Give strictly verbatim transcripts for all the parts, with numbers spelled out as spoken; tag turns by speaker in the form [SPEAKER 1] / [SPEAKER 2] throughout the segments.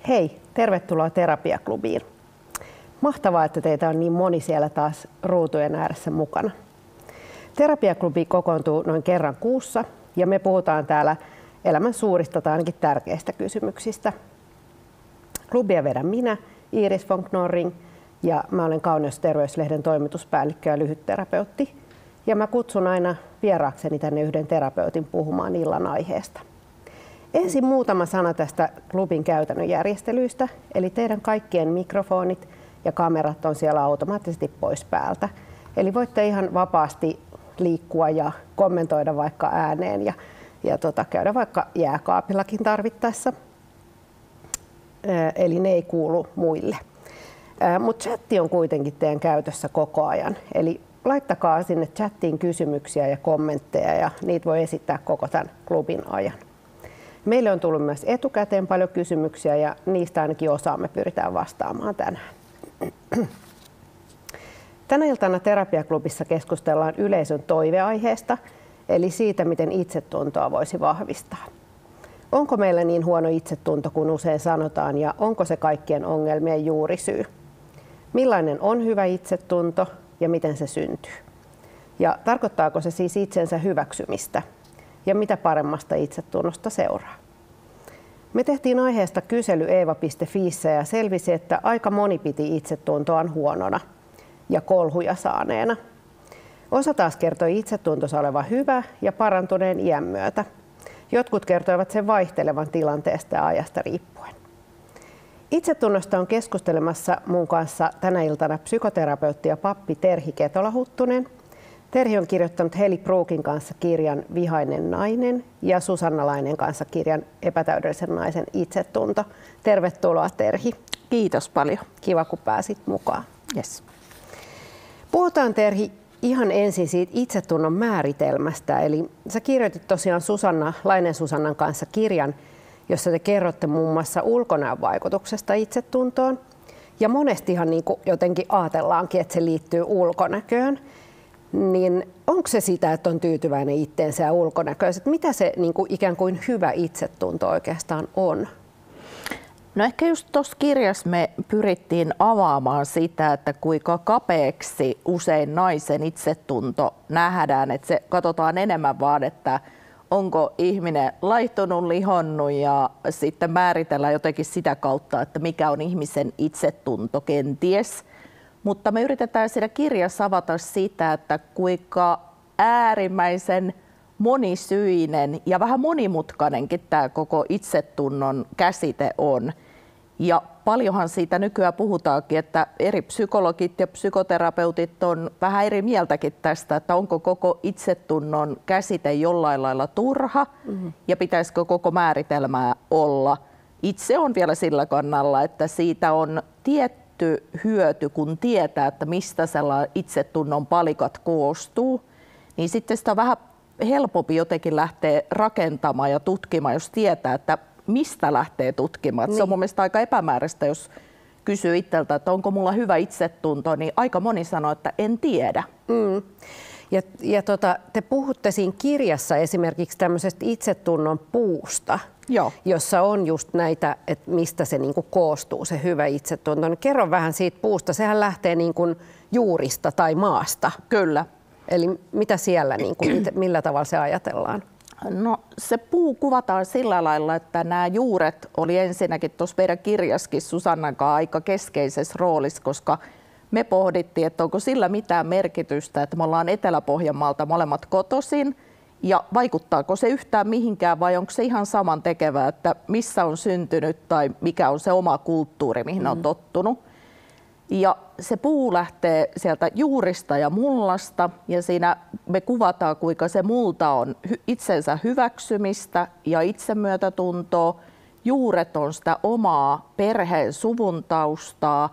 [SPEAKER 1] Hei, tervetuloa Terapiaklubiin. Mahtavaa, että teitä on niin moni siellä taas ruutujen ääressä mukana. Terapiaklubi kokoontuu noin kerran kuussa ja me puhutaan täällä elämän suurista tai ainakin tärkeistä kysymyksistä. Klubia vedän minä, Iiris von Knorring, ja mä olen Kauneusterveyslehden toimituspäällikkö ja lyhytterapeutti. Ja mä kutsun aina vieraakseni tänne yhden terapeutin puhumaan illan aiheesta. Ensin muutama sana tästä klubin käytännön järjestelyistä, eli teidän kaikkien mikrofonit ja kamerat on siellä automaattisesti pois päältä. Eli voitte ihan vapaasti liikkua ja kommentoida vaikka ääneen ja, ja tota, käydä vaikka jääkaapillakin tarvittaessa. Eli ne ei kuulu muille. Mutta chatti on kuitenkin teidän käytössä koko ajan. Eli laittakaa sinne chattiin kysymyksiä ja kommentteja ja niitä voi esittää koko tämän klubin ajan. Meille on tullut myös etukäteen paljon kysymyksiä ja niistä ainakin osaa me pyritään vastaamaan tänään. Tänä iltana Terapiaklubissa keskustellaan yleisön toiveaiheesta, eli siitä, miten itsetuntoa voisi vahvistaa. Onko meillä niin huono itsetunto kuin usein sanotaan ja onko se kaikkien ongelmien juurisyy? Millainen on hyvä itsetunto ja miten se syntyy? Ja tarkoittaako se siis itsensä hyväksymistä? Ja mitä paremmasta itsetunnosta seuraa? Me tehtiin aiheesta kysely eeva piste fiissä ja selvisi, että aika moni piti itsetuntoaan huonona ja kolhuja saaneena. Osa taas kertoi itsetuntonsa olevan hyvä ja parantuneen iän myötä. Jotkut kertoivat sen vaihtelevan tilanteesta ja ajasta riippuen. Itsetunnosta on keskustelemassa mun kanssa tänä iltana psykoterapeutti ja pappi Terhi Ketola-Huttunen. Terhi on kirjoittanut Heli Brookin kanssa kirjan Vihainen nainen ja Susanna Laineen kanssa kirjan Epätäydellisen naisen itsetunto. Tervetuloa Terhi.
[SPEAKER 2] Kiitos paljon.
[SPEAKER 1] Kiva kun pääsit mukaan.
[SPEAKER 2] Yes.
[SPEAKER 1] Puhutaan Terhi ihan ensin siitä itsetunnon määritelmästä. Eli sä kirjoitit tosiaan Susanna, Laineen Susannan kanssa kirjan, jossa te kerrotte muun muassa ulkonäön vaikutuksesta itsetuntoon. Ja monestihan niin kuin jotenkin ajatellaankin, että se liittyy ulkonäköön. Niin onko se sitä, että on tyytyväinen itteensä ja ulkonäköiset? Mitä se niin kuin ikään kuin hyvä itsetunto oikeastaan on?
[SPEAKER 2] No ehkä just tuossa kirjassa me pyrittiin avaamaan sitä, että kuinka kapeaksi usein naisen itsetunto nähdään. Että se katsotaan enemmän vaan, että onko ihminen laihtunut, lihonnut ja sitten määritellään jotenkin sitä kautta, että mikä on ihmisen itsetunto kenties. Mutta me yritetään siinä kirjassa avata sitä, että kuinka äärimmäisen monisyinen ja vähän monimutkainenkin tämä koko itsetunnon käsite on. Ja paljonhan siitä nykyään puhutaankin, että eri psykologit ja psykoterapeutit on vähän eri mieltäkin tästä, että onko koko itsetunnon käsite jollain lailla turha mm-hmm. ja pitäisikö koko määritelmää olla. Itse on vielä sillä kannalla, että siitä on tietty hyöty, kun tietää, että mistä sellainen itsetunnon palikat koostuu, niin sitten sitä on vähän helpompi jotenkin lähteä rakentamaan ja tutkimaan, jos tietää, että mistä lähtee tutkimaan. Niin. Se on mun mielestä aika epämääräistä, jos kysyy itseltä, että onko mulla hyvä itsetunto, niin aika moni sanoo, että en tiedä.
[SPEAKER 1] Mm. Ja, ja tota, te puhutte siinä kirjassa esimerkiksi tämmöisestä itsetunnon puusta,
[SPEAKER 2] Joo.
[SPEAKER 1] jossa on just näitä, että mistä se niinku koostuu, se hyvä itsetunto. Niin kerro vähän siitä puusta. Sehän lähtee niinku juurista tai maasta.
[SPEAKER 2] Kyllä.
[SPEAKER 1] Eli mitä siellä, niinku, millä tavalla se ajatellaan?
[SPEAKER 2] No se puu kuvataan sillä lailla, että nämä juuret oli ensinnäkin tuossa meidän kirjassakin Susannan kanssa aika keskeisessä roolissa, koska me pohdittiin, että onko sillä mitään merkitystä, että me ollaan Etelä-Pohjanmaalta molemmat kotoisin ja vaikuttaako se yhtään mihinkään vai onko se ihan saman tekevää, että missä on syntynyt tai mikä on se oma kulttuuri, mihin mm. on tottunut. Ja se puu lähtee sieltä juurista ja mullasta ja siinä me kuvataan, kuinka se multa on itsensä hyväksymistä ja itsemyötätuntoa. Juuret on sitä omaa perheen suvun taustaa,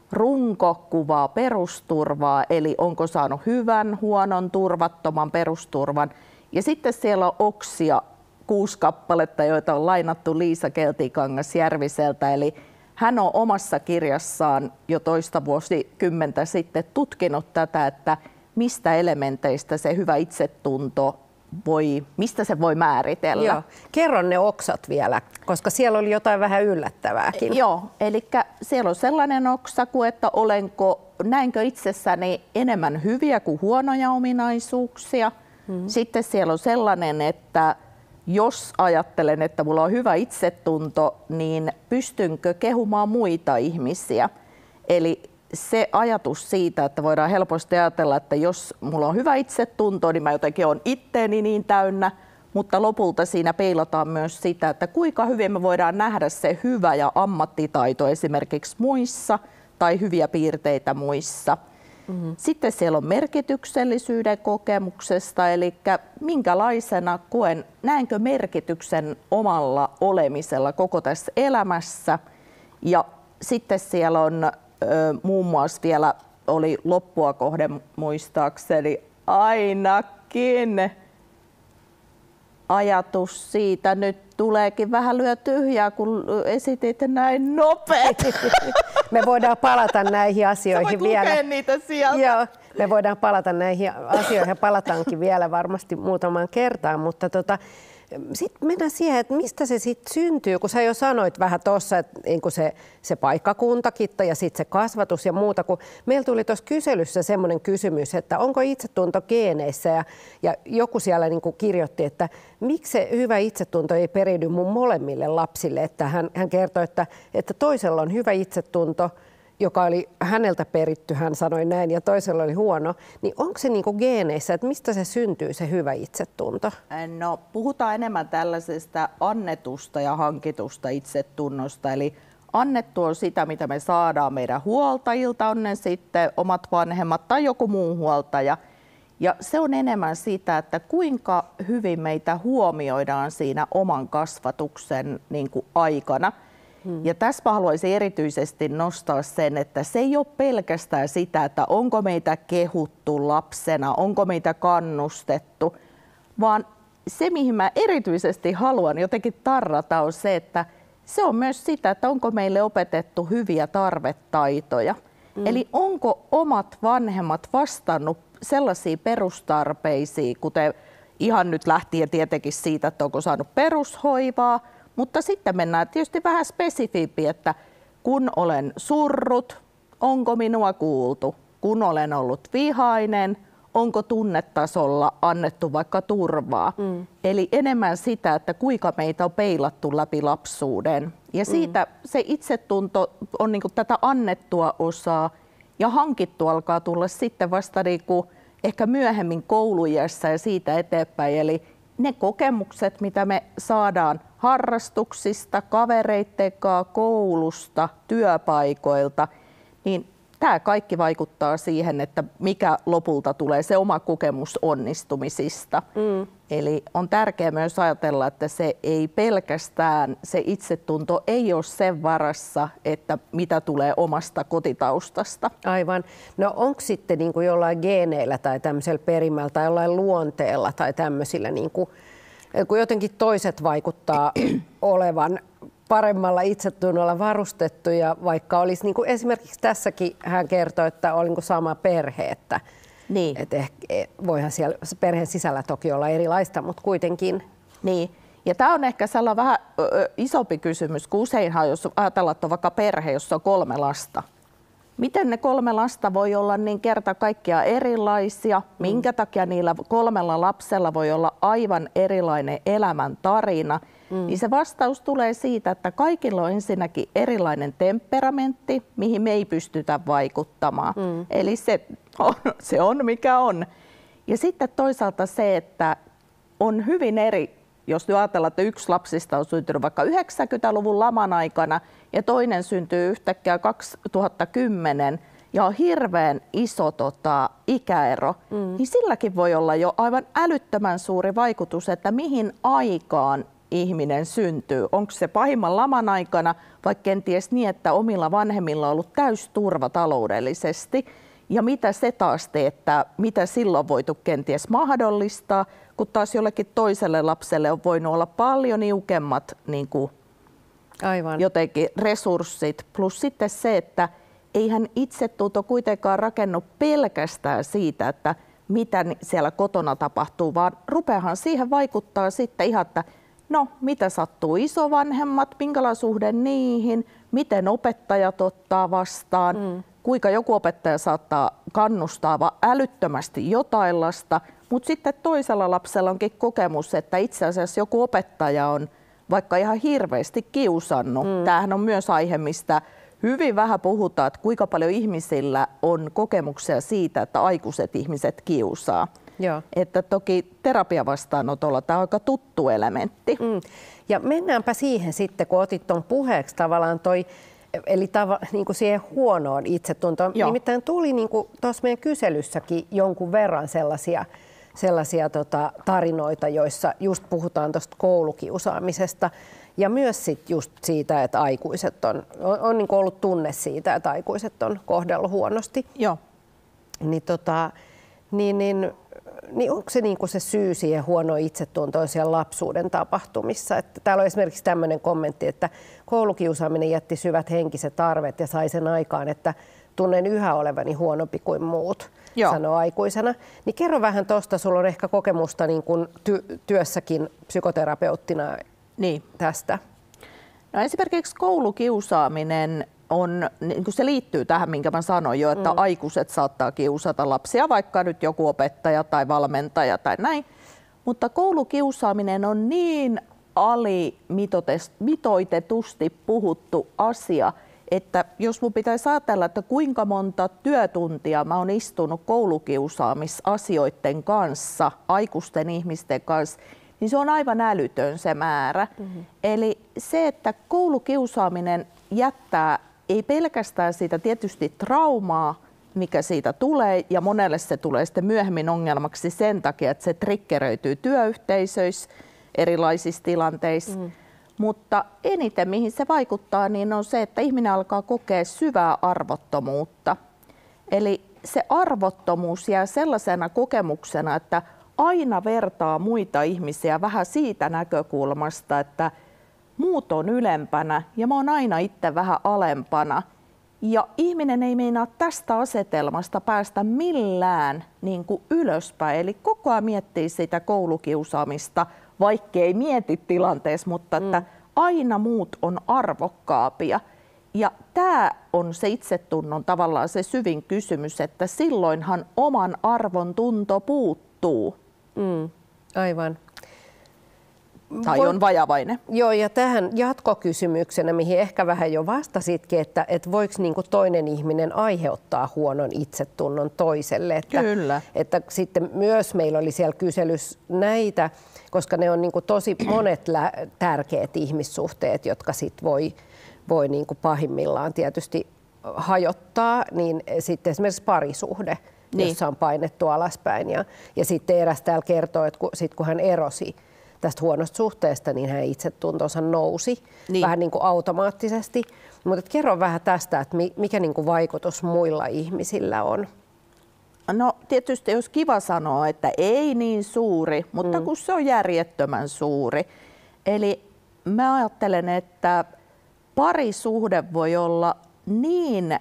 [SPEAKER 2] runko kuvaa perusturvaa, eli onko saanut hyvän, huonon, turvattoman perusturvan. Ja sitten siellä on oksia, kuusi kappaletta, joita on lainattu Liisa Keltikangas-Järviseltä, eli hän on omassa kirjassaan jo toista vuosikymmentä sitten tutkinut tätä, että mistä elementeistä se hyvä itsetunto voi, mistä se voi määritellä.
[SPEAKER 1] Joo. Kerro ne oksat vielä, koska siellä oli jotain vähän yllättävääkin.
[SPEAKER 2] Joo, eli siellä on sellainen oksa kuin, että olenko, näinkö itsessäni enemmän hyviä kuin huonoja ominaisuuksia. Mm-hmm. Sitten siellä on sellainen, että jos ajattelen, että mulla on hyvä itsetunto, niin pystynkö kehumaan muita ihmisiä. Eli se ajatus siitä, että voidaan helposti ajatella, että jos mulla on hyvä itsetunto, niin mä jotenkin olen itteeni niin täynnä, mutta lopulta siinä peilataan myös sitä, että kuinka hyvin me voidaan nähdä se hyvä ja ammattitaito esimerkiksi muissa tai hyviä piirteitä muissa. Mm-hmm. Sitten siellä on merkityksellisyyden kokemuksesta, eli minkälaisena koen, näenkö merkityksen omalla olemisella koko tässä elämässä. Ja sitten siellä on ö, muun muassa vielä, oli loppua kohden muistaakseni ainakin ajatus siitä, nyt tuleekin vähän lyö tyhjää, kun esitit näin nopeasti.
[SPEAKER 1] Me voidaan palata näihin asioihin vielä.
[SPEAKER 2] Sä voit niitä sieltä.
[SPEAKER 1] Joo, me voidaan palata näihin asioihin ja palataankin vielä varmasti muutamaan kertaan, mutta tota, sitten mennään siihen, että mistä se sitten syntyy, kun sä jo sanoit vähän tuossa, että niin se, se paikkakuntakin ja sitten se kasvatus ja muuta, kun meillä tuli tuossa kyselyssä semmoinen kysymys, että onko itsetunto geeneissä ja, ja joku siellä niin kuin kirjoitti, että miksi se hyvä itsetunto ei periydy mun molemmille lapsille, että hän, hän kertoi, että, että toisella on hyvä itsetunto, joka oli häneltä peritty, hän sanoi näin, ja toisella oli huono, niin onko se niinku geeneissä, että mistä se syntyy se hyvä itsetunto?
[SPEAKER 2] No, puhutaan enemmän tällaisesta annetusta ja hankitusta itsetunnosta, eli annettu on sitä, mitä me saadaan meidän huoltajilta, on ne sitten omat vanhemmat tai joku muu huoltaja. Ja se on enemmän sitä, että kuinka hyvin meitä huomioidaan siinä oman kasvatuksen niin kuin aikana. Ja tässä mä haluaisin erityisesti nostaa sen, että se ei ole pelkästään sitä, että onko meitä kehuttu lapsena, onko meitä kannustettu, vaan se, mihin mä erityisesti haluan jotenkin tarrata, on se, että se on myös sitä, että onko meille opetettu hyviä tarvetaitoja. Mm. Eli onko omat vanhemmat vastannut sellaisiin perustarpeisiin, kuten ihan nyt lähtien tietenkin siitä, että onko saanut perushoivaa, mutta sitten mennään tietysti vähän spesifimpi, että kun olen surrut, onko minua kuultu? Kun olen ollut vihainen, onko tunnetasolla annettu vaikka turvaa? Mm. Eli enemmän sitä, että kuinka meitä on peilattu läpi lapsuuden. Ja siitä mm. se itsetunto on niin kuin tätä annettua osaa ja hankittu alkaa tulla sitten vasta niin kuin ehkä myöhemmin kouluiässä ja siitä eteenpäin. Eli ne kokemukset, mitä me saadaan harrastuksista, kavereitten kanssa, koulusta, työpaikoilta, niin tämä kaikki vaikuttaa siihen, että mikä lopulta tulee se oma kokemus onnistumisista. Mm. Eli on tärkeää myös ajatella, että se ei pelkästään, se itsetunto ei ole sen varassa, että mitä tulee omasta kotitaustasta.
[SPEAKER 1] Aivan. No onko sitten niin kuin jollain geeneillä tai tämmöisellä perimällä tai jollain luonteella tai tämmöisillä, niin kuin, kun jotenkin toiset vaikuttaa olevan paremmalla itsetunnolla varustettuja, vaikka olisi niin kuin esimerkiksi tässäkin hän kertoi, että oli niin kuin sama perhe, että niin. et ehkä, voihan siellä perheen sisällä toki olla erilaista, mutta kuitenkin.
[SPEAKER 2] Niin. Ja tämä on ehkä sellainen vähän ö, isompi kysymys, kun useinhan jos ajatellaan, että on vaikka perhe, jossa on kolme lasta. Miten ne kolme lasta voi olla niin kerta kaikkiaan erilaisia? Mm. Minkä takia niillä kolmella lapsella voi olla aivan erilainen elämäntarina? Mm. Niin se vastaus tulee siitä, että kaikilla on ensinnäkin erilainen temperamentti, mihin me ei pystytä vaikuttamaan. Mm. Eli se on, se on mikä on. Ja sitten toisaalta se, että on hyvin eri, jos nyt ajatellaan, että yksi lapsista on syntynyt vaikka yhdeksänkymmentäluvun laman aikana ja toinen syntyy yhtäkkiä kaksituhattakymmenen ja on hirveän iso tota, ikäero, mm. niin silläkin voi olla jo aivan älyttömän suuri vaikutus, että mihin aikaan ihminen syntyy. Onko se pahimman laman aikana vai kenties niin, että omilla vanhemmilla on ollut täysturva taloudellisesti ja mitä se taas teettää, mitä silloin voitu kenties mahdollistaa, kun taas jollekin toiselle lapselle on voinut olla paljon niukemmat niin kuin Aivan. jotenkin resurssit, plus sitten se, että eihän itsetunto kuitenkaan rakennu pelkästään siitä, että mitä siellä kotona tapahtuu, vaan rupeahan siihen vaikuttaa sitten ihan, että no, mitä sattuu isovanhemmat, minkälainen suhde niihin, miten opettajat ottaa vastaan, mm. kuinka joku opettaja saattaa kannustaa älyttömästi jotain lasta, mutta sitten toisella lapsella onkin kokemus, että itse asiassa joku opettaja on vaikka ihan hirveästi kiusannut. Mm. Tämähän on myös aihe, mistä hyvin vähän puhutaan, että kuinka paljon ihmisillä on kokemuksia siitä, että aikuiset ihmiset kiusaa. Joo. Että toki terapiavastaanotolla tämä on aika tuttu elementti. Mm.
[SPEAKER 1] Ja mennäänpä siihen sitten, kun otit tuon puheeksi tavallaan toi, eli tava, niin kuin siihen huonoon itsetuntoon. Joo. Nimittäin tuli niin kuin tuossa meidän kyselyssäkin jonkun verran sellaisia, sellaisia tota, tarinoita, joissa just puhutaan tuosta koulukiusaamisesta. Ja myös sit just siitä, että aikuiset on, on, on niin kuin ollut tunne siitä, että aikuiset on kohdellut huonosti.
[SPEAKER 2] Joo.
[SPEAKER 1] Niin, tota, niin, niin, niin onko se, niin kuin se syy siihen huonoon itsetuntoon siellä lapsuuden tapahtumissa? Että täällä on esimerkiksi tämmöinen kommentti, että koulukiusaaminen jätti syvät henkiset arvet ja sai sen aikaan, että tunnen yhä olevani huonompi kuin muut, Joo. sanoo aikuisena. Niin kerro vähän tuosta, sulla on ehkä kokemusta niin kuin ty- työssäkin psykoterapeuttina niin. tästä.
[SPEAKER 2] No esimerkiksi koulukiusaaminen on, niin kuin se liittyy tähän, minkä mä sanoin jo, että mm. aikuiset saattaa kiusata lapsia, vaikka nyt joku opettaja tai valmentaja tai näin. Mutta koulukiusaaminen on niin alimitoitetusti puhuttu asia, että jos mun pitäisi ajatella, että kuinka monta työtuntia mä oon istunut koulukiusaamisasioiden kanssa, aikuisten ihmisten kanssa, niin se on aivan älytön se määrä. Mm-hmm. Eli se, että koulukiusaaminen jättää ei pelkästään siitä tietysti traumaa, mikä siitä tulee, ja monelle se tulee sitten myöhemmin ongelmaksi sen takia, että se triggeröityy työyhteisöissä, erilaisissa tilanteissa. Mm. Mutta eniten mihin se vaikuttaa, niin on se, että ihminen alkaa kokea syvää arvottomuutta. Eli se arvottomuus jää sellaisena kokemuksena, että aina vertaa muita ihmisiä vähän siitä näkökulmasta, että muut on ylempänä ja mä oon aina itse vähän alempana. Ja ihminen ei meinaa tästä asetelmasta päästä millään niin kuin ylöspäin. Eli koko ajan miettii sitä koulukiusaamista, vaikka ei mieti tilanteessa, mutta että mm. aina muut on arvokkaampia. Ja tämä on se itsetunnon tavallaan se syvin kysymys, että silloinhan oman arvon tunto puuttuu.
[SPEAKER 1] Mm, aivan.
[SPEAKER 2] Tai on vajavainen.
[SPEAKER 1] Joo, ja tähän jatkokysymyksenä, mihin ehkä vähän jo vastasitkin, että, että voiko niinku toinen ihminen aiheuttaa huonon itsetunnon toiselle. Että,
[SPEAKER 2] Kyllä.
[SPEAKER 1] Että sitten myös meillä oli siellä kyselys näitä, koska ne on niinku tosi monet lä- tärkeät ihmissuhteet, jotka sit voi, voi niinku pahimmillaan tietysti hajottaa, niin sitten esimerkiksi parisuhde, niin. jossa on painettu alaspäin. Ja, ja sitten eräs täällä kertoo, että kun, sit kun hän erosi tästä huonosta suhteesta, niin hänen itsetuntonsa nousi niin. vähän niin kuin automaattisesti. Mutta kerro vähän tästä, että mikä niin kuin vaikutus muilla ihmisillä on.
[SPEAKER 2] No tietysti jos kiva sanoa, että ei niin suuri, mutta mm. kun se on järjettömän suuri. Eli mä ajattelen, että parisuhde voi olla niin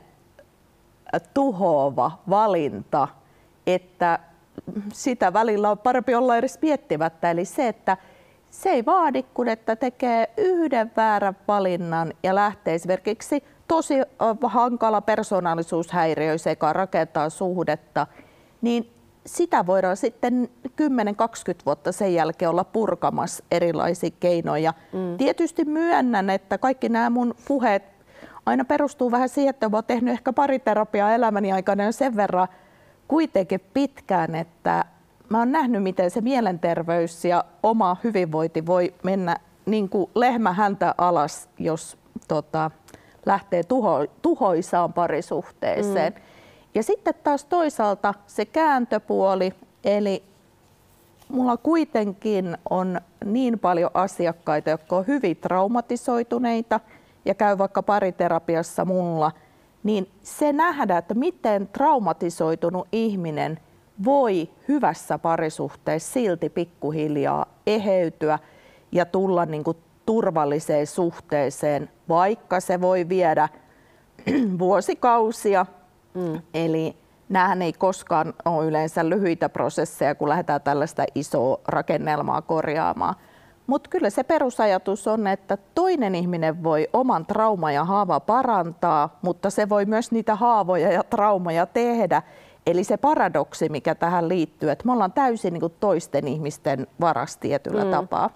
[SPEAKER 2] tuhoava valinta, että sitä välillä on parempi olla edes miettimättä. Eli se, että se ei vaadi, kun että tekee yhden väärän valinnan ja lähtee esimerkiksi tosi hankala persoonallisuushäiriö sekä rakentaa suhdetta, niin sitä voidaan sitten kymmenen kaksikymmentä vuotta sen jälkeen olla purkamassa erilaisia keinoja. Mm. Tietysti myönnän, että kaikki nämä mun puheet aina perustuu vähän siihen, että olen tehnyt ehkä pariterapiaa elämäni aikana jo sen verran kuitenkin pitkään, että mä oon nähnyt, miten se mielenterveys ja oma hyvinvointi voi mennä niin kuin lehmä häntä alas, jos tota, lähtee tuho, tuhoisaan parisuhteeseen. Mm. Ja sitten taas toisaalta se kääntöpuoli, eli mulla kuitenkin on niin paljon asiakkaita, jotka on hyvin traumatisoituneita ja käy vaikka pariterapiassa mulla, niin se nähdään, että miten traumatisoitunut ihminen voi hyvässä parisuhteessa silti pikkuhiljaa eheytyä ja tulla niin kuin turvalliseen suhteeseen, vaikka se voi viedä vuosikausia. Mm. Eli Nämähän ei koskaan ole yleensä lyhyitä prosesseja, kun lähdetään tällaista isoa rakennelmaa korjaamaan. Mutta kyllä se perusajatus on, että toinen ihminen voi oman trauma ja haava parantaa, mutta se voi myös niitä haavoja ja traumaja tehdä. Eli se paradoksi, mikä tähän liittyy, että me ollaan täysin niin kuin toisten ihmisten varas tietyllä mm. tapaa.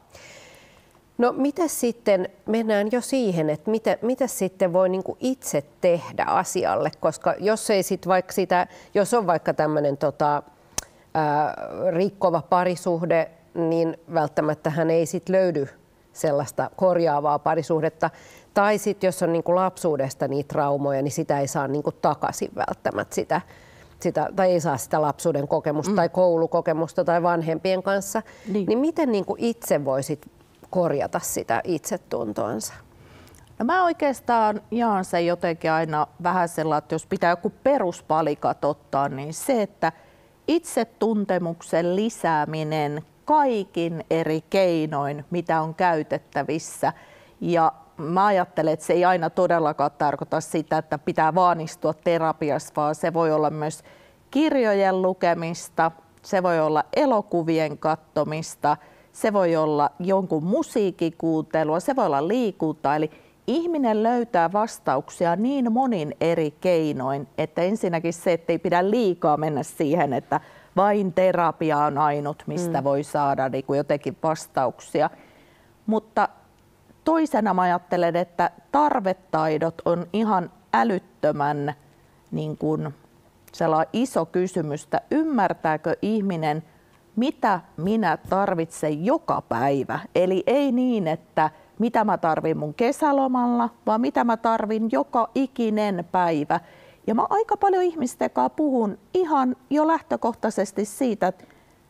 [SPEAKER 1] No mitä sitten, mennään jo siihen, että mitä, mitä sitten voi niin kuin itse tehdä asialle, koska jos ei sit vaikka sitä, jos on vaikka tämmöinen tota, ää, rikkova parisuhde, niin välttämättä hän ei sit löydy sellaista korjaavaa parisuhdetta. Tai sitten jos on niin kuin lapsuudesta niitä traumoja, niin sitä ei saa niin kuin takaisin välttämättä sitä, sitä, tai ei saa sitä lapsuuden kokemusta mm. tai koulukokemusta tai vanhempien kanssa. Niin, niin miten niin kuin itse voisit korjata sitä itsetuntoansa?
[SPEAKER 2] No mä oikeastaan jaan sen jotenkin aina vähän sellainen, että jos pitää joku peruspalikat ottaa, niin se, että itsetuntemuksen lisääminen kaikin eri keinoin, mitä on käytettävissä. Ja mä ajattelen, että se ei aina todellakaan tarkoita sitä, että pitää vaan istua terapiassa, vaan se voi olla myös kirjojen lukemista, se voi olla elokuvien katsomista, se voi olla jonkun musiikin kuuntelua, se voi olla liikuntaa. Eli ihminen löytää vastauksia niin monin eri keinoin, että ensinnäkin se, että ei pidä liikaa mennä siihen, että vain terapia on ainut, mistä mm. voi saada niin kuin jotenkin vastauksia. Mutta toisena mä ajattelen, että tarvetaidot on ihan älyttömän niin kuin sellainen iso kysymys, että ymmärtääkö ihminen, mitä minä tarvitsen joka päivä. Eli ei niin, että mitä mä tarvin mun kesälomalla, vaan mitä mä tarvin joka ikinen päivä. Ja mä aika paljon ihmisten kanssa puhun ihan jo lähtökohtaisesti siitä, että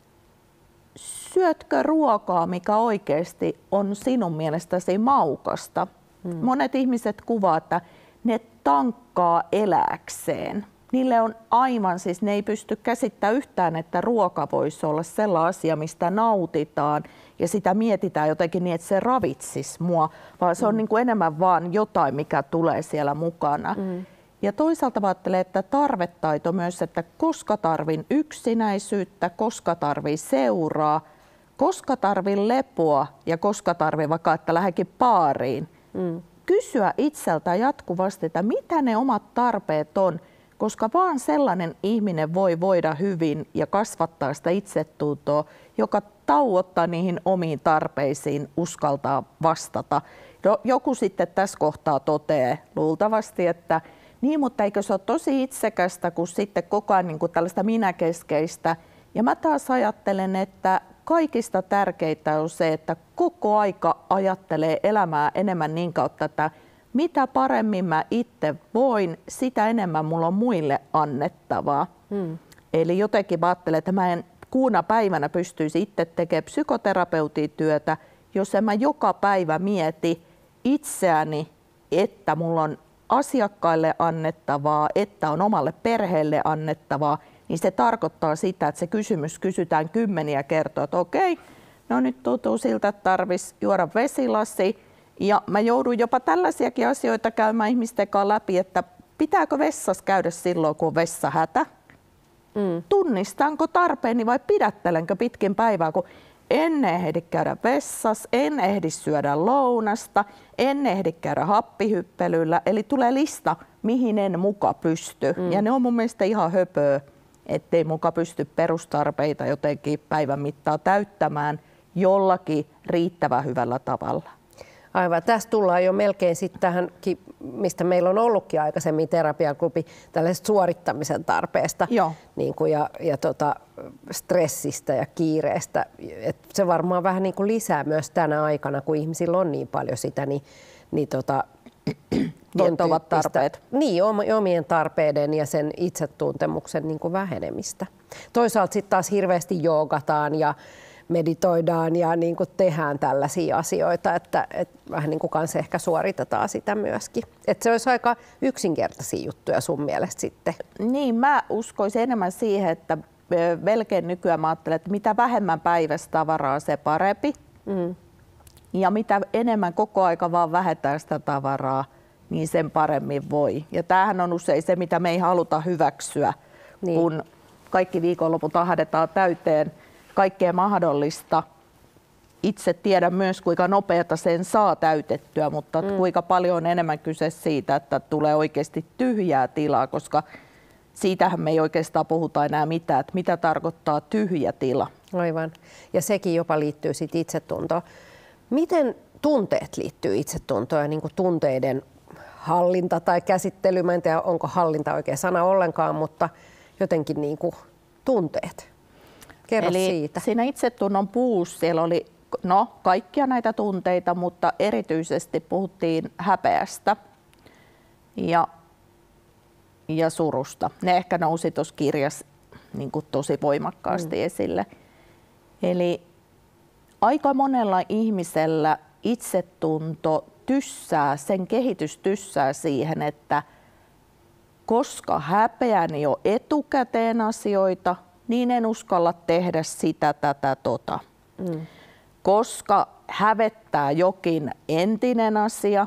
[SPEAKER 2] syötkö ruokaa, mikä oikeasti on sinun mielestäsi maukasta. Hmm. Monet ihmiset kuvaa, että ne tankkaa elääkseen. Niille on aivan, siis ne ei pysty käsittämään yhtään, että ruoka voisi olla sellainen asia, mistä nautitaan ja sitä mietitään jotenkin niin, että se ravitsisi mua, vaan se on mm. niin kuin enemmän vaan jotain, mikä tulee siellä mukana. Mm. Ja toisaalta ajattelen, että tarvetaito myös, että koska tarvin yksinäisyyttä, koska tarvin seuraa, koska tarvin lepoa ja koska tarvin vaikka, että lähdekin baariin. Mm. Kysyä itseltä jatkuvasti, että mitä ne omat tarpeet on, koska vaan sellainen ihminen voi voida hyvin ja kasvattaa sitä itsetuntoa, joka tauottaa niihin omiin tarpeisiin, uskaltaa vastata. Joku sitten tässä kohtaa toteaa luultavasti, että niin, mutta eikö se ole tosi itsekästä, kun sitten koko ajan niin kuin tällaista minäkeskeistä. Ja mä taas ajattelen, että kaikista tärkeintä on se, että koko aika ajattelee elämää enemmän niin kautta, että mitä paremmin mä itse voin, sitä enemmän mulla on muille annettavaa. Hmm. Eli jotenkin mä ajattelen, että mä en kuuna päivänä pystyisi itse tekemään psykoterapeutityötä, jos en mä joka päivä mieti itseäni, että mulla on asiakkaille annettavaa, että on omalle perheelle annettavaa, niin se tarkoittaa sitä, että se kysymys kysytään kymmeniä kertoa, että okei, no nyt tuntuu siltä, että tarvitsisi juoda vesilasi. Ja mä joudun jopa tällaisiakin asioita käymään ihmisten kanssa läpi, että pitääkö vessassa käydä silloin, kun on vessahätä? Mm. Tunnistanko tarpeeni vai pidättelenkö pitkin päivää, kun en ehdi käydä vessassa, en ehdi syödä lounasta, en ehdi käydä happihyppelyllä. Eli tulee lista, mihin en muka pysty. Mm. Ja ne on mun mielestä ihan höpöä, ettei muka pysty perustarpeita jotenkin päivän mittaan täyttämään jollakin riittävän hyvällä tavalla.
[SPEAKER 1] Aivan. Tässä tullaan jo melkein sitten tähän, mistä meillä on ollutkin aikaisemmin terapiaklubi, tällaisesta suorittamisen tarpeesta niin kuin ja, ja tota, stressistä ja kiireestä. Et se varmaan vähän niin kuin lisää myös tänä aikana, kun ihmisillä on niin paljon sitä, niin, niin tota,
[SPEAKER 2] ovat tarpeet.
[SPEAKER 1] Niin, omien tarpeiden ja sen itsetuntemuksen niin kuin vähenemistä. Toisaalta sitten taas hirveästi joogataan ja meditoidaan ja niin kuin tehdään tällaisia asioita, että, että vähän niin kuin kanssa ehkä suoritetaan sitä myöskin. Että se olisi aika yksinkertaisia juttuja sun mielestä sitten.
[SPEAKER 2] Niin, mä uskoisin enemmän siihen, että melkein nykyään mä ajattelen, että mitä vähemmän päivästä tavaraa, se parempi. Mm. Ja mitä enemmän koko aika vaan vähetään sitä tavaraa, niin sen paremmin voi. Ja tämähän on usein se, mitä me ei haluta hyväksyä, niin. kun kaikki viikonloput ahdetaan täyteen kaikkea mahdollista. Itse tiedän myös, kuinka nopeata sen saa täytettyä, mutta mm. kuinka paljon on enemmän kyse siitä, että tulee oikeasti tyhjää tilaa, koska siitähän me ei oikeastaan puhuta enää mitään, että mitä tarkoittaa tyhjä tila.
[SPEAKER 1] Aivan. Ja sekin jopa liittyy sitten itsetuntoon. Miten tunteet liittyy itsetuntoon ja niin kuin tunteiden hallinta tai käsittely? Mä en tiedä, onko hallinta oikea sana ollenkaan, mutta jotenkin niin kuin tunteet. Kerro
[SPEAKER 2] Eli
[SPEAKER 1] siitä.
[SPEAKER 2] Siinä itsetunnon puussa siellä oli no, kaikkia näitä tunteita, mutta erityisesti puhuttiin häpeästä ja, ja surusta. Ne ehkä nousi tuossa kirjassa niin kuin tosi voimakkaasti mm. esille. Eli aika monella ihmisellä itsetunto tyssää, sen kehitys tyssää siihen, että koska häpeän jo etukäteen asioita, niin en uskalla tehdä sitä, tätä, tota. Mm. Koska hävettää jokin entinen asia,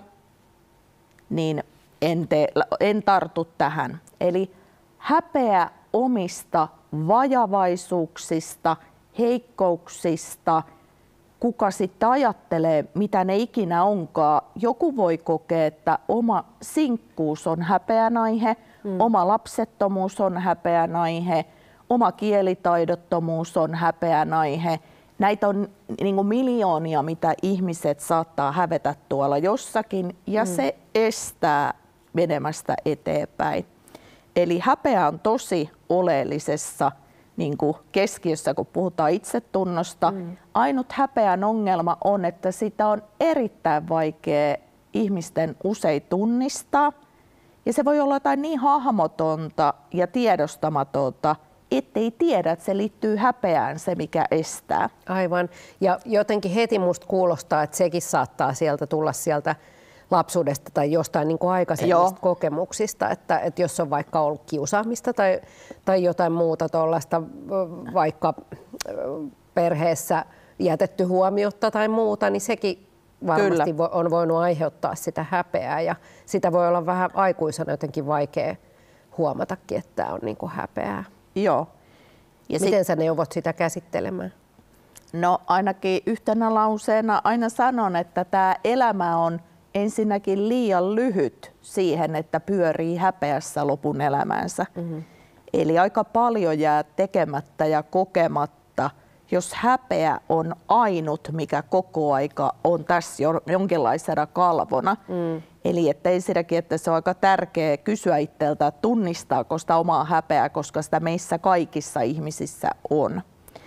[SPEAKER 2] niin en, te, en tartu tähän. Eli häpeä omista vajavaisuuksista, heikkouksista, kuka sitten ajattelee, mitä ne ikinä onkaan. Joku voi kokea, että oma sinkkuus on häpeän aihe, mm. oma lapsettomuus on häpeän aihe, oma kielitaidottomuus on häpeän aihe. Näitä on niin kuin miljoonia, mitä ihmiset saattaa hävetä tuolla jossakin, ja mm. se estää menemästä eteenpäin. Eli häpeä on tosi oleellisessa niin kuin keskiössä, kun puhutaan itsetunnosta. Mm. Ainut häpeän ongelma on, että sitä on erittäin vaikea ihmisten usein tunnistaa. Ja se voi olla jotain niin hahmotonta ja tiedostamatonta, ettei tiedä, että se liittyy häpeään se, mikä estää.
[SPEAKER 1] Aivan. Ja jotenkin heti musta kuulostaa, että sekin saattaa sieltä tulla sieltä lapsuudesta tai jostain niin kuin aikaisemmista Joo. kokemuksista, että, että jos on vaikka ollut kiusaamista tai, tai jotain muuta tuollaista, vaikka perheessä jätetty huomiotta tai muuta, niin sekin varmasti Kyllä. on voinut aiheuttaa sitä häpeää ja sitä voi olla vähän aikuisena jotenkin vaikea huomatakin, että tämä on niin kuin häpeää.
[SPEAKER 2] Joo. Ja
[SPEAKER 1] Miten
[SPEAKER 2] sit,
[SPEAKER 1] sä neuvot sitä käsittelemään?
[SPEAKER 2] No ainakin yhtenä lauseena aina sanon, että tämä elämä on ensinnäkin liian lyhyt siihen, että pyörii häpeässä lopun elämänsä. Mm-hmm. Eli aika paljon jää tekemättä ja kokematta, jos häpeä on ainut, mikä koko aika on tässä jonkinlaisena kalvona. Mm. Eli että ensinnäkin, että se on aika tärkeää kysyä itseltä, että tunnistaako sitä omaa häpeää, koska sitä meissä kaikissa ihmisissä on.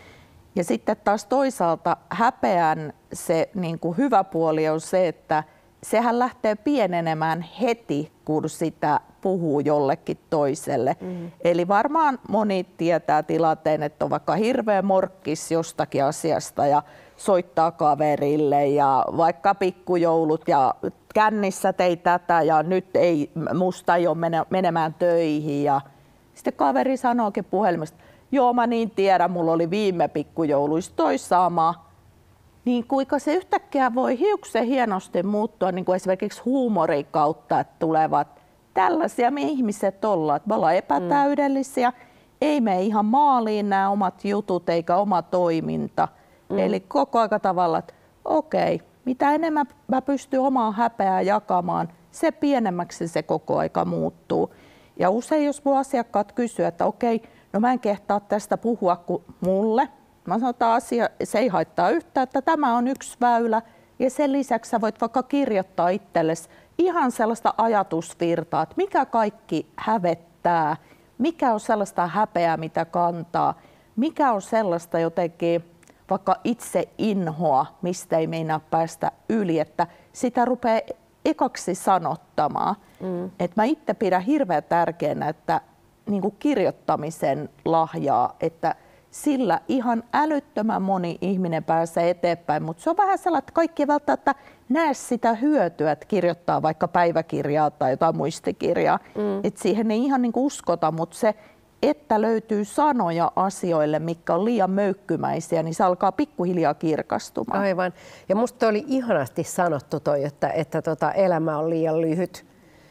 [SPEAKER 2] Ja sitten taas toisaalta häpeän se niin kuin hyvä puoli on se, että sehän lähtee pienenemään heti, kun sitä puhuu jollekin toiselle. Mm. Eli varmaan moni tietää tilanteen, että on vaikka hirveä morkkis jostakin asiasta ja soittaa kaverille ja vaikka pikkujoulut ja kännissä tei tätä ja nyt ei, musta ei ole menemään töihin. Ja sitten kaveri sanookin puhelimesta, joo mä niin tiedän, mulla oli viime pikkujouluissa toi sama. Niin kuinka se yhtäkkiä voi hiuksen hienosti muuttua niin kuin esimerkiksi huumorin kautta, että tulevat tällaisia me ihmiset ollaan, että me ollaan epätäydellisiä, mm. ei me ihan maaliin nämä omat jutut eikä oma toiminta. Mm. Eli koko aika tavalla, että okei, mitä enemmän mä pystyn omaa häpeää jakamaan, se pienemmäksi se koko aika muuttuu. Ja usein jos mun asiakkaat kysyy, että okei, no mä en kehtaa tästä puhua kuin mulle, mä sanon, että asia, se ei haittaa yhtään, että tämä on yksi väylä ja sen lisäksi sä voit vaikka kirjoittaa itsellesi ihan sellaista ajatusvirtaa, että mikä kaikki hävettää, mikä on sellaista häpeää, mitä kantaa, mikä on sellaista jotenkin vaikka itse inhoa, mistä ei meinaa päästä yli, että sitä rupeaa ekaksi sanottamaan. Mm. Et mä itse pidän hirveän tärkeänä, että niin kuin kirjoittamisen lahjaa, että sillä ihan älyttömän moni ihminen pääsee eteenpäin, mutta se on vähän sellainen, että kaikki ei välttämättä näe sitä hyötyä, että kirjoittaa vaikka päiväkirjaa tai jotain muistikirjaa. Mm. Et siihen ei ihan niin kuin uskota, mutta se, että löytyy sanoja asioille, mitkä on liian möykkymäisiä, niin se alkaa pikkuhiljaa kirkastumaan.
[SPEAKER 1] Aivan. Ja musta oli ihanasti sanottu toi, että, että tota, elämä on liian lyhyt.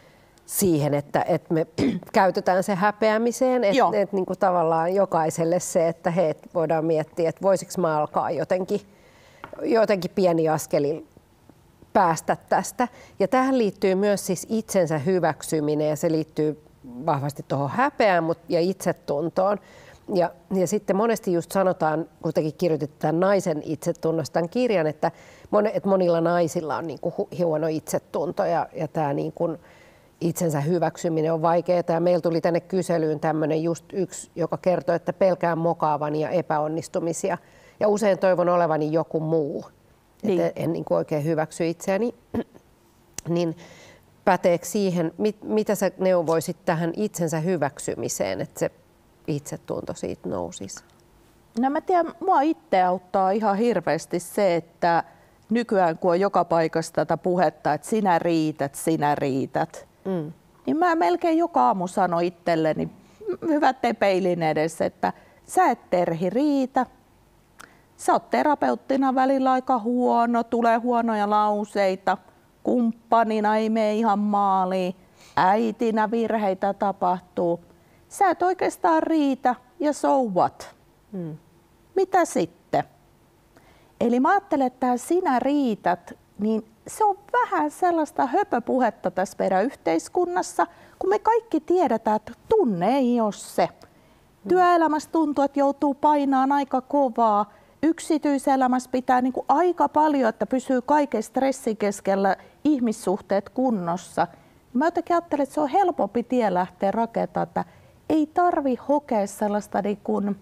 [SPEAKER 1] siihen, että, että me käytetään se häpeämiseen, että, että niin kuin tavallaan jokaiselle se, että hei, voidaan miettiä, että voisiko mä alkaa jotenkin, jotenkin pieni askeli päästä tästä. Ja tähän liittyy myös siis itsensä hyväksyminen ja se liittyy vahvasti tuohon häpeään ja itsetuntoon. Ja, ja sitten monesti just sanotaan, kun tekin kirjoitit tämän naisen itsetunnosta tämän kirjan, että, mon, että monilla naisilla on niin kuin huono itsetunto ja, ja tämä niin kuin itsensä hyväksyminen on vaikeaa. Ja meillä tuli tänne kyselyyn tämmöinen just yksi, joka kertoo, että pelkään mokaavani ja epäonnistumisia. Ja usein toivon olevani joku muu. Niin. Että en niin kuin oikein hyväksy itseäni. Niin päteekö siihen, mit, mitä sä neuvoisit tähän itsensä hyväksymiseen, että se itsetunto siitä nousisi?
[SPEAKER 2] No mä tiedän, mua itse auttaa ihan hirveästi se, että nykyään kun on joka paikassa tätä puhetta, että sinä riität, sinä riität, mm. niin mä melkein joka aamu sanon itselleni, hyvät te peilin edessä, että sä et Terhi riitä, sä oot terapeuttina välillä aika huono, tulee huonoja lauseita, kumppanina ei mene ihan maaliin, äitinä virheitä tapahtuu. Sä et oikeastaan riitä ja so what? Hmm. Mitä sitten? Eli mä ajattelen, että sinä riität, niin se on vähän sellaista höpöpuhetta tässä meidän yhteiskunnassa, kun me kaikki tiedetään, että tunne ei ole se. Työelämässä tuntuu, että joutuu painaan aika kovaa. Yksityiselämässä pitää niin kuin aika paljon, että pysyy kaiken stressin keskellä ihmissuhteet kunnossa. Mä jotenkin ajattelen, että se on helpompi tie lähteä rakentamaan, että ei tarvi hokea sellaista, niin kuin,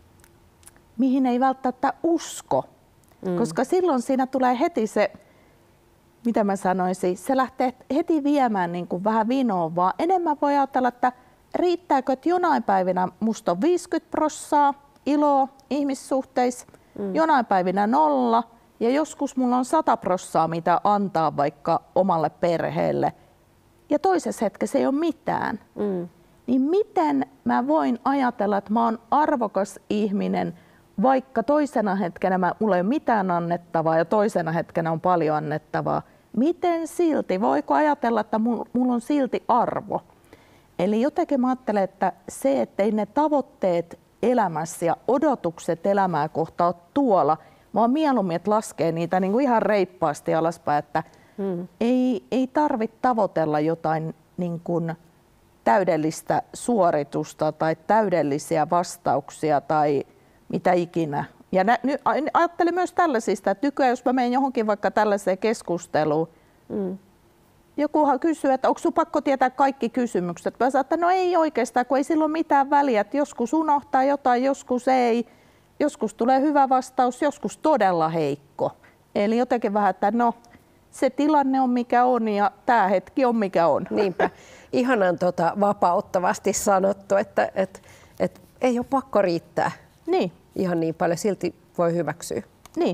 [SPEAKER 2] mihin ei välttämättä usko, mm. koska silloin siinä tulee heti se, mitä mä sanoisin, se lähtee heti viemään niin kuin vähän vinoon, vaan enemmän voi ajatella, että riittääkö, että jonain päivinä musta on viisikymmentä prosenttia iloa ihmissuhteissa, mm. jonain päivinä nolla ja joskus mulla on sata prosenttia, mitä antaa vaikka omalle perheelle ja toisessa hetkessä ei ole mitään. Mm. Niin miten mä voin ajatella, että mä oon arvokas ihminen, vaikka toisena hetkenä mä, mulla ei ole mitään annettavaa ja toisena hetkenä on paljon annettavaa. Miten silti? Voiko ajatella, että mulla on silti arvo? Eli jotenkin mä ajattelen, että se, ettei ne tavoitteet elämässä ja odotukset elämää kohtaan ole tuolla, vaan mieluummin, että laskee niitä niin kuin ihan reippaasti alaspäin, että hmm. ei, ei tarvitse tavoitella jotain niin kuin täydellistä suoritusta tai täydellisiä vastauksia tai mitä ikinä. Ja nä, ny, ajattelin myös tällaisista, että nykyään jos mä menen johonkin vaikka tällaiseen keskusteluun, mm. jokuhan kysyy, että onko sun pakko tietää kaikki kysymykset. Mä sanon, että no ei oikeastaan, kun ei silloin mitään väliä, että joskus unohtaa jotain, joskus ei, joskus tulee hyvä vastaus, joskus todella heikko. Eli jotenkin vähän, että no se tilanne on mikä on ja tämä hetki on mikä on.
[SPEAKER 1] Niinpä. Ihanan tota, vapauttavasti sanottu, että et, et, ei ole pakko riittää
[SPEAKER 2] niin.
[SPEAKER 1] ihan niin paljon, silti voi hyväksyä.
[SPEAKER 2] Niin.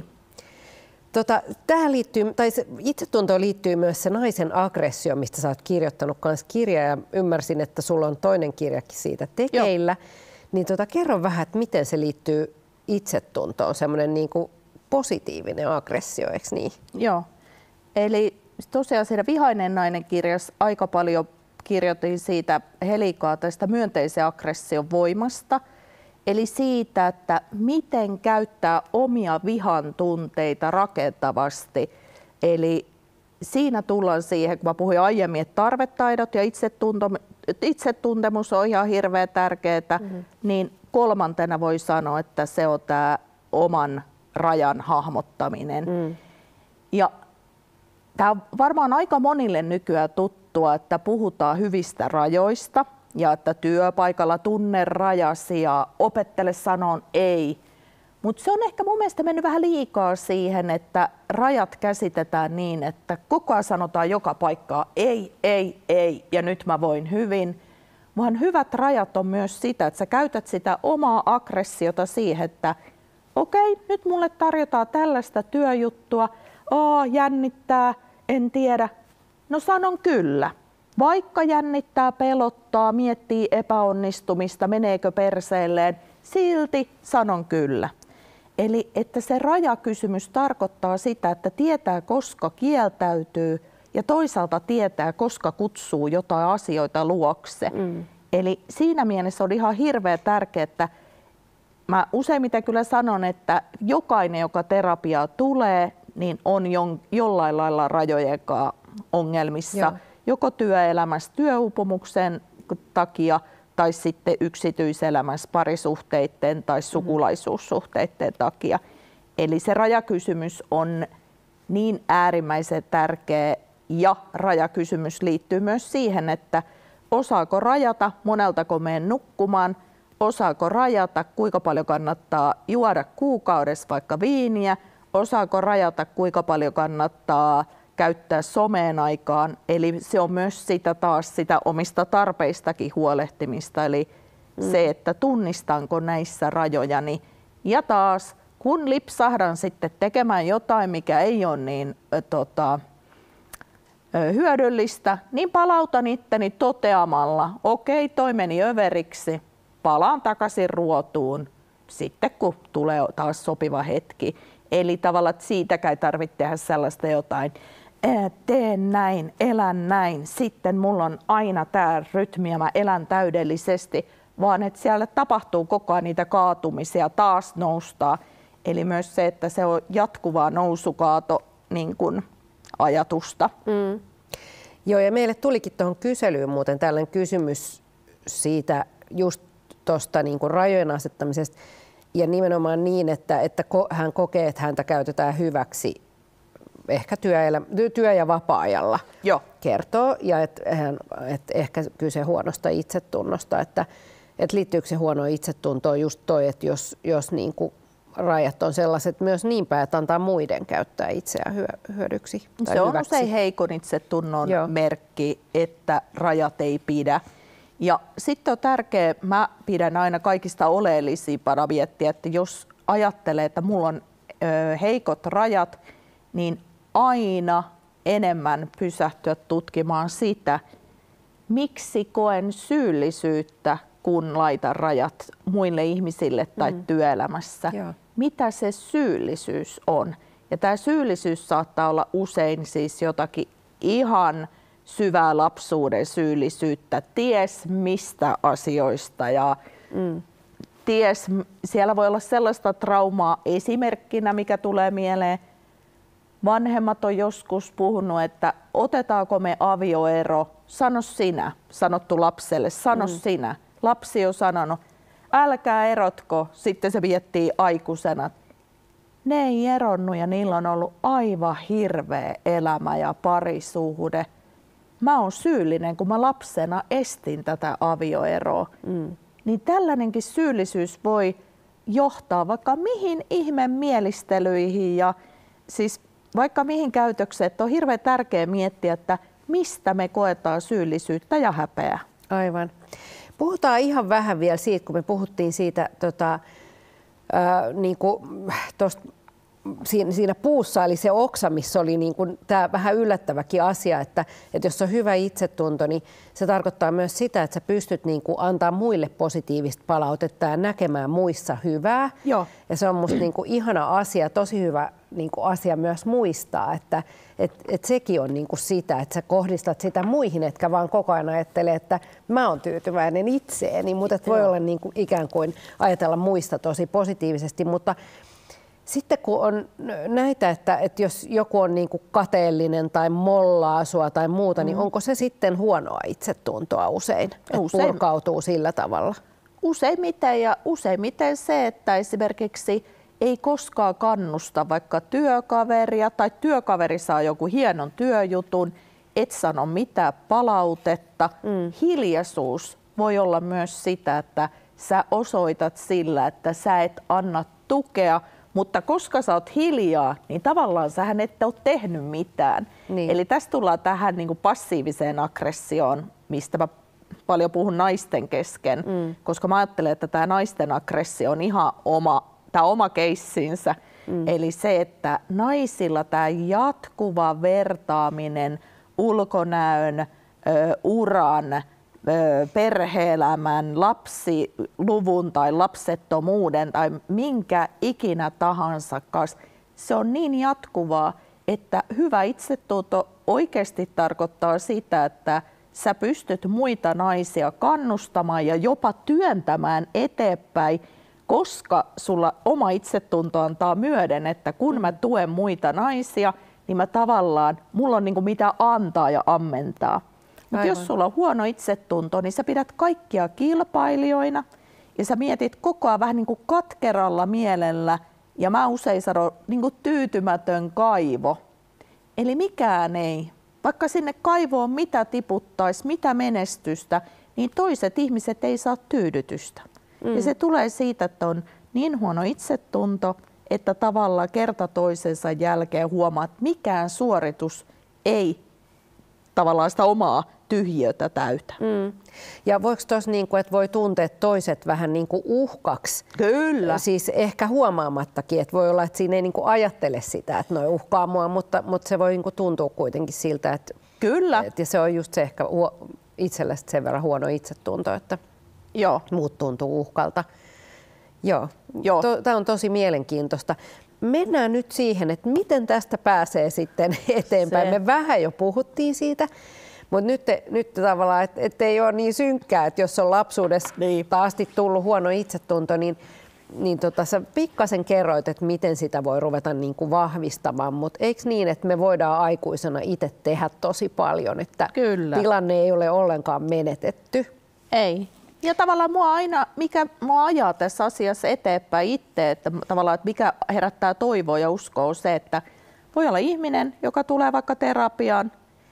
[SPEAKER 1] Tota, tähän liittyy, tai se itsetuntoon liittyy myös se naisen aggressio, mistä sä oot kirjoittanut myös kirjaa ja ymmärsin, että sulla on toinen kirjakin siitä tekeillä. Joo. Niin tota, kerro vähän, että miten se liittyy itsetuntoon, semmoinen niin kuin positiivinen aggressio, eikö niin?
[SPEAKER 2] Joo. Eli tosiaan siinä Vihainen nainen -kirjassa aika paljon kirjoitin siitä Helikaa tästä myönteisen aggression voimasta. Eli siitä, että miten käyttää omia vihan tunteita rakentavasti. Eli siinä tullaan siihen, kun mä puhuin aiemmin, että tarvetaidot ja itsetuntemus on ihan hirveän tärkeää, mm-hmm. niin kolmantena voi sanoa, että se on tämä oman rajan hahmottaminen. Mm. Ja tämä on varmaan aika monille nykyään tuttua, että puhutaan hyvistä rajoista ja että työpaikalla tunne rajasi ja opettele sanoon ei. Mutta se on ehkä mun mielestä mennyt vähän liikaa siihen, että rajat käsitetään niin, että koko ajan sanotaan joka paikkaa ei, ei, ei ja nyt mä voin hyvin. Vaan hyvät rajat on myös sitä, että sä käytät sitä omaa aggressiota siihen, että okei, nyt mulle tarjotaan tällaista työjuttua, Aa, jännittää, en tiedä. No sanon kyllä. Vaikka jännittää, pelottaa, miettii epäonnistumista, meneekö perseelleen, silti sanon kyllä. Eli että se rajakysymys tarkoittaa sitä, että tietää koska kieltäytyy ja toisaalta tietää, koska kutsuu jotain asioita luokse. Mm. Eli siinä mielessä on ihan hirveän tärkeää, että mä useimmiten kyllä sanon, että jokainen, joka terapiaa tulee, niin on jon, jollain lailla rajojen kanssa ongelmissa. Joo. Joko työelämässä työuupumuksen takia tai sitten yksityiselämässä parisuhteiden tai sukulaisuussuhteiden takia. Eli se rajakysymys on niin äärimmäisen tärkeä, ja rajakysymys liittyy myös siihen, että osaako rajata, moneltako menen nukkumaan, osaako rajata, kuinka paljon kannattaa juoda kuukaudessa vaikka viiniä, osaako rajata, kuinka paljon kannattaa käyttää someen aikaan. Eli se on myös sitä taas sitä omista tarpeistakin huolehtimista, eli mm. se, että tunnistanko näissä rajojani. Ja taas, kun lipsahdan sitten tekemään jotain, mikä ei ole niin äh, tota, hyödyllistä, niin palautan itteni toteamalla, okei, okay, toi meni överiksi, palaan takaisin ruotuun sitten, kun tulee taas sopiva hetki. Eli tavallaan siitäkään ei tarvitse tehdä sellaista jotain, teen näin, elän näin, sitten mulla on aina tämä rytmi ja mä elän täydellisesti, vaan että siellä tapahtuu koko ajan niitä kaatumisia, taas noustaa. Eli myös se, että se on jatkuvaa nousukaato niin kuin ajatusta. Mm.
[SPEAKER 1] Joo, ja meille tulikin tuohon kyselyyn muuten tällainen kysymys siitä just tuosta niin kuin rajojen asettamisesta ja nimenomaan niin, että, että hän kokee, että häntä käytetään hyväksi ehkä työelä, työ- ja vapaa-ajalla. Joo. Kertoo, ja että et ehkä kyse huonosta itsetunnosta, että et liittyykö se huono itsetuntoon just toi, että jos, jos niin kuin rajat on sellaiset myös niin päin, että antaa muiden käyttää itseään hyödyksi. Tai
[SPEAKER 2] se on
[SPEAKER 1] hyväksi.
[SPEAKER 2] Usein heikon itsetunnon Joo. merkki, että rajat ei pidä. Ja sitten on tärkeää, mä pidän aina kaikista oleellisimpana miettiä, että jos ajattelee, että mulla on ö, heikot rajat, niin aina enemmän pysähtyä tutkimaan sitä, miksi koen syyllisyyttä, kun laitan rajat muille ihmisille tai mm. työelämässä. Joo. Mitä se syyllisyys on? Ja tämä syyllisyys saattaa olla usein siis jotakin ihan syvää lapsuuden syyllisyyttä, ties mistä asioista. Ja mm. ties, siellä voi olla sellaista traumaa esimerkkinä, mikä tulee mieleen. Vanhemmat on joskus puhunut, että otetaanko me avioero, sano sinä, sanottu lapselle, sano mm. sinä. Lapsi on sanonut, älkää erotko, sitten se miettii aikuisena. Ne ei eronnut ja niillä on ollut aivan hirveä elämä ja parisuhde. Mä oon syyllinen, kun mä lapsena estin tätä avioeroa. Mm. Niin tällainenkin syyllisyys voi johtaa vaikka mihin ihmeen mielistelyihin ja siis vaikka mihin käytökseen. On hirveän tärkeää miettiä, että mistä me koetaan syyllisyyttä ja häpeää.
[SPEAKER 1] Aivan. Puhutaan ihan vähän vielä siitä, kun me puhuttiin siitä, tota, ää, niin kuin, tosta, siinä, siinä puussa, eli se oksa, missä oli niin kuin, tämä vähän yllättäväkin asia, että, että jos on hyvä itsetunto, niin se tarkoittaa myös sitä, että sä pystyt niin kuin, antaa muille positiivista palautetta ja näkemään muissa hyvää. Joo. Ja se on musta niin kuin, ihana asia, tosi hyvä niin kuin, asia myös muistaa, että et, et sekin on niin kuin sitä, että sä kohdistat sitä muihin, etkä vaan koko ajan ajattele, että mä oon tyytyväinen itseeni, mutta voi olla niin kuin, ikään kuin ajatella muista tosi positiivisesti, mutta sitten kun on näitä, että, että jos joku on niin kuin kateellinen tai mollaa sua tai muuta, mm. niin onko se sitten huonoa itsetuntoa usein, että usein purkautuu sillä tavalla?
[SPEAKER 2] Useimmiten ja useimmiten se, että esimerkiksi ei koskaan kannusta vaikka työkaveria tai työkaveri saa joku hienon työjutun, et sano mitään palautetta. Mm. Hiljaisuus voi olla myös sitä, että sä osoitat sillä, että sä et anna tukea, mutta koska sä oot hiljaa, niin tavallaan sähän et ole tehnyt mitään. Niin. Eli tässä tullaan tähän niin kuin passiiviseen aggressioon, mistä mä paljon puhun naisten kesken, mm. koska mä ajattelen, että tämä naisten aggressio on ihan oma, tämä oma keissinsä. Mm. Eli se, että naisilla tämä jatkuva vertaaminen ulkonäön, ö, uran, ö, perhe-elämän, lapsiluvun tai lapsettomuuden tai minkä ikinä tahansa kanssa, se on niin jatkuvaa, että hyvä itsetunto oikeasti tarkoittaa sitä, että sä pystyt muita naisia kannustamaan ja jopa työntämään eteenpäin, koska sulla oma itsetunto antaa myöden, että kun mä tuen muita naisia, niin mä tavallaan, mulla on niin kuin mitä antaa ja ammentaa. Mutta jos sulla on huono itsetunto, niin sä pidät kaikkia kilpailijoina ja sä mietit koko ajan vähän niin kuin katkeralla mielellä, ja mä usein sanon niin kuin tyytymätön kaivo. Eli mikään ei. Vaikka sinne kaivoon mitä tiputtaisi, mitä menestystä, niin toiset ihmiset ei saa tyydytystä. Mm. Ja se tulee siitä, että on niin huono itsetunto, että tavallaan kerta toisensa jälkeen huomaa, että mikään suoritus ei tavallaan sitä omaa tyhjötä täytä.
[SPEAKER 1] Mm. Ja voiko tuossa, niin kuin, että voi tuntea toiset vähän niin kuin uhkaksi?
[SPEAKER 2] Kyllä.
[SPEAKER 1] Siis ehkä huomaamattakin, että voi olla, että siinä ei niin kuin ajattele sitä, että noi uhkaa mua, mutta, mutta se voi niin kuin tuntua kuitenkin siltä, että,
[SPEAKER 2] Kyllä.
[SPEAKER 1] että ja se on just se ehkä itselle sen verran huono itsetunto, että
[SPEAKER 2] Joo.
[SPEAKER 1] muut tuntuu uhkalta. Joo,
[SPEAKER 2] Joo.
[SPEAKER 1] To, tämä on tosi mielenkiintoista. Mennään nyt siihen, että miten tästä pääsee sitten eteenpäin. Se. Me vähän jo puhuttiin siitä, mutta nyt, nyt tavallaan, että et ei ole niin synkkää, että jos on lapsuudessa niin asti tullut huono itsetunto, niin, niin tota, sä pikkasen kerroit, että miten sitä voi ruveta niin kuin vahvistamaan, mutta eikö niin, että me voidaan aikuisena itse tehdä tosi paljon, että
[SPEAKER 2] Kyllä.
[SPEAKER 1] tilanne ei ole ollenkaan menetetty?
[SPEAKER 2] Ei. Ja tavallaan mua aina, mikä mua ajaa tässä asiassa eteenpäin itse, että tavallaan, että mikä herättää toivoa ja uskoa, on se, että voi olla ihminen, joka tulee vaikka terapiaan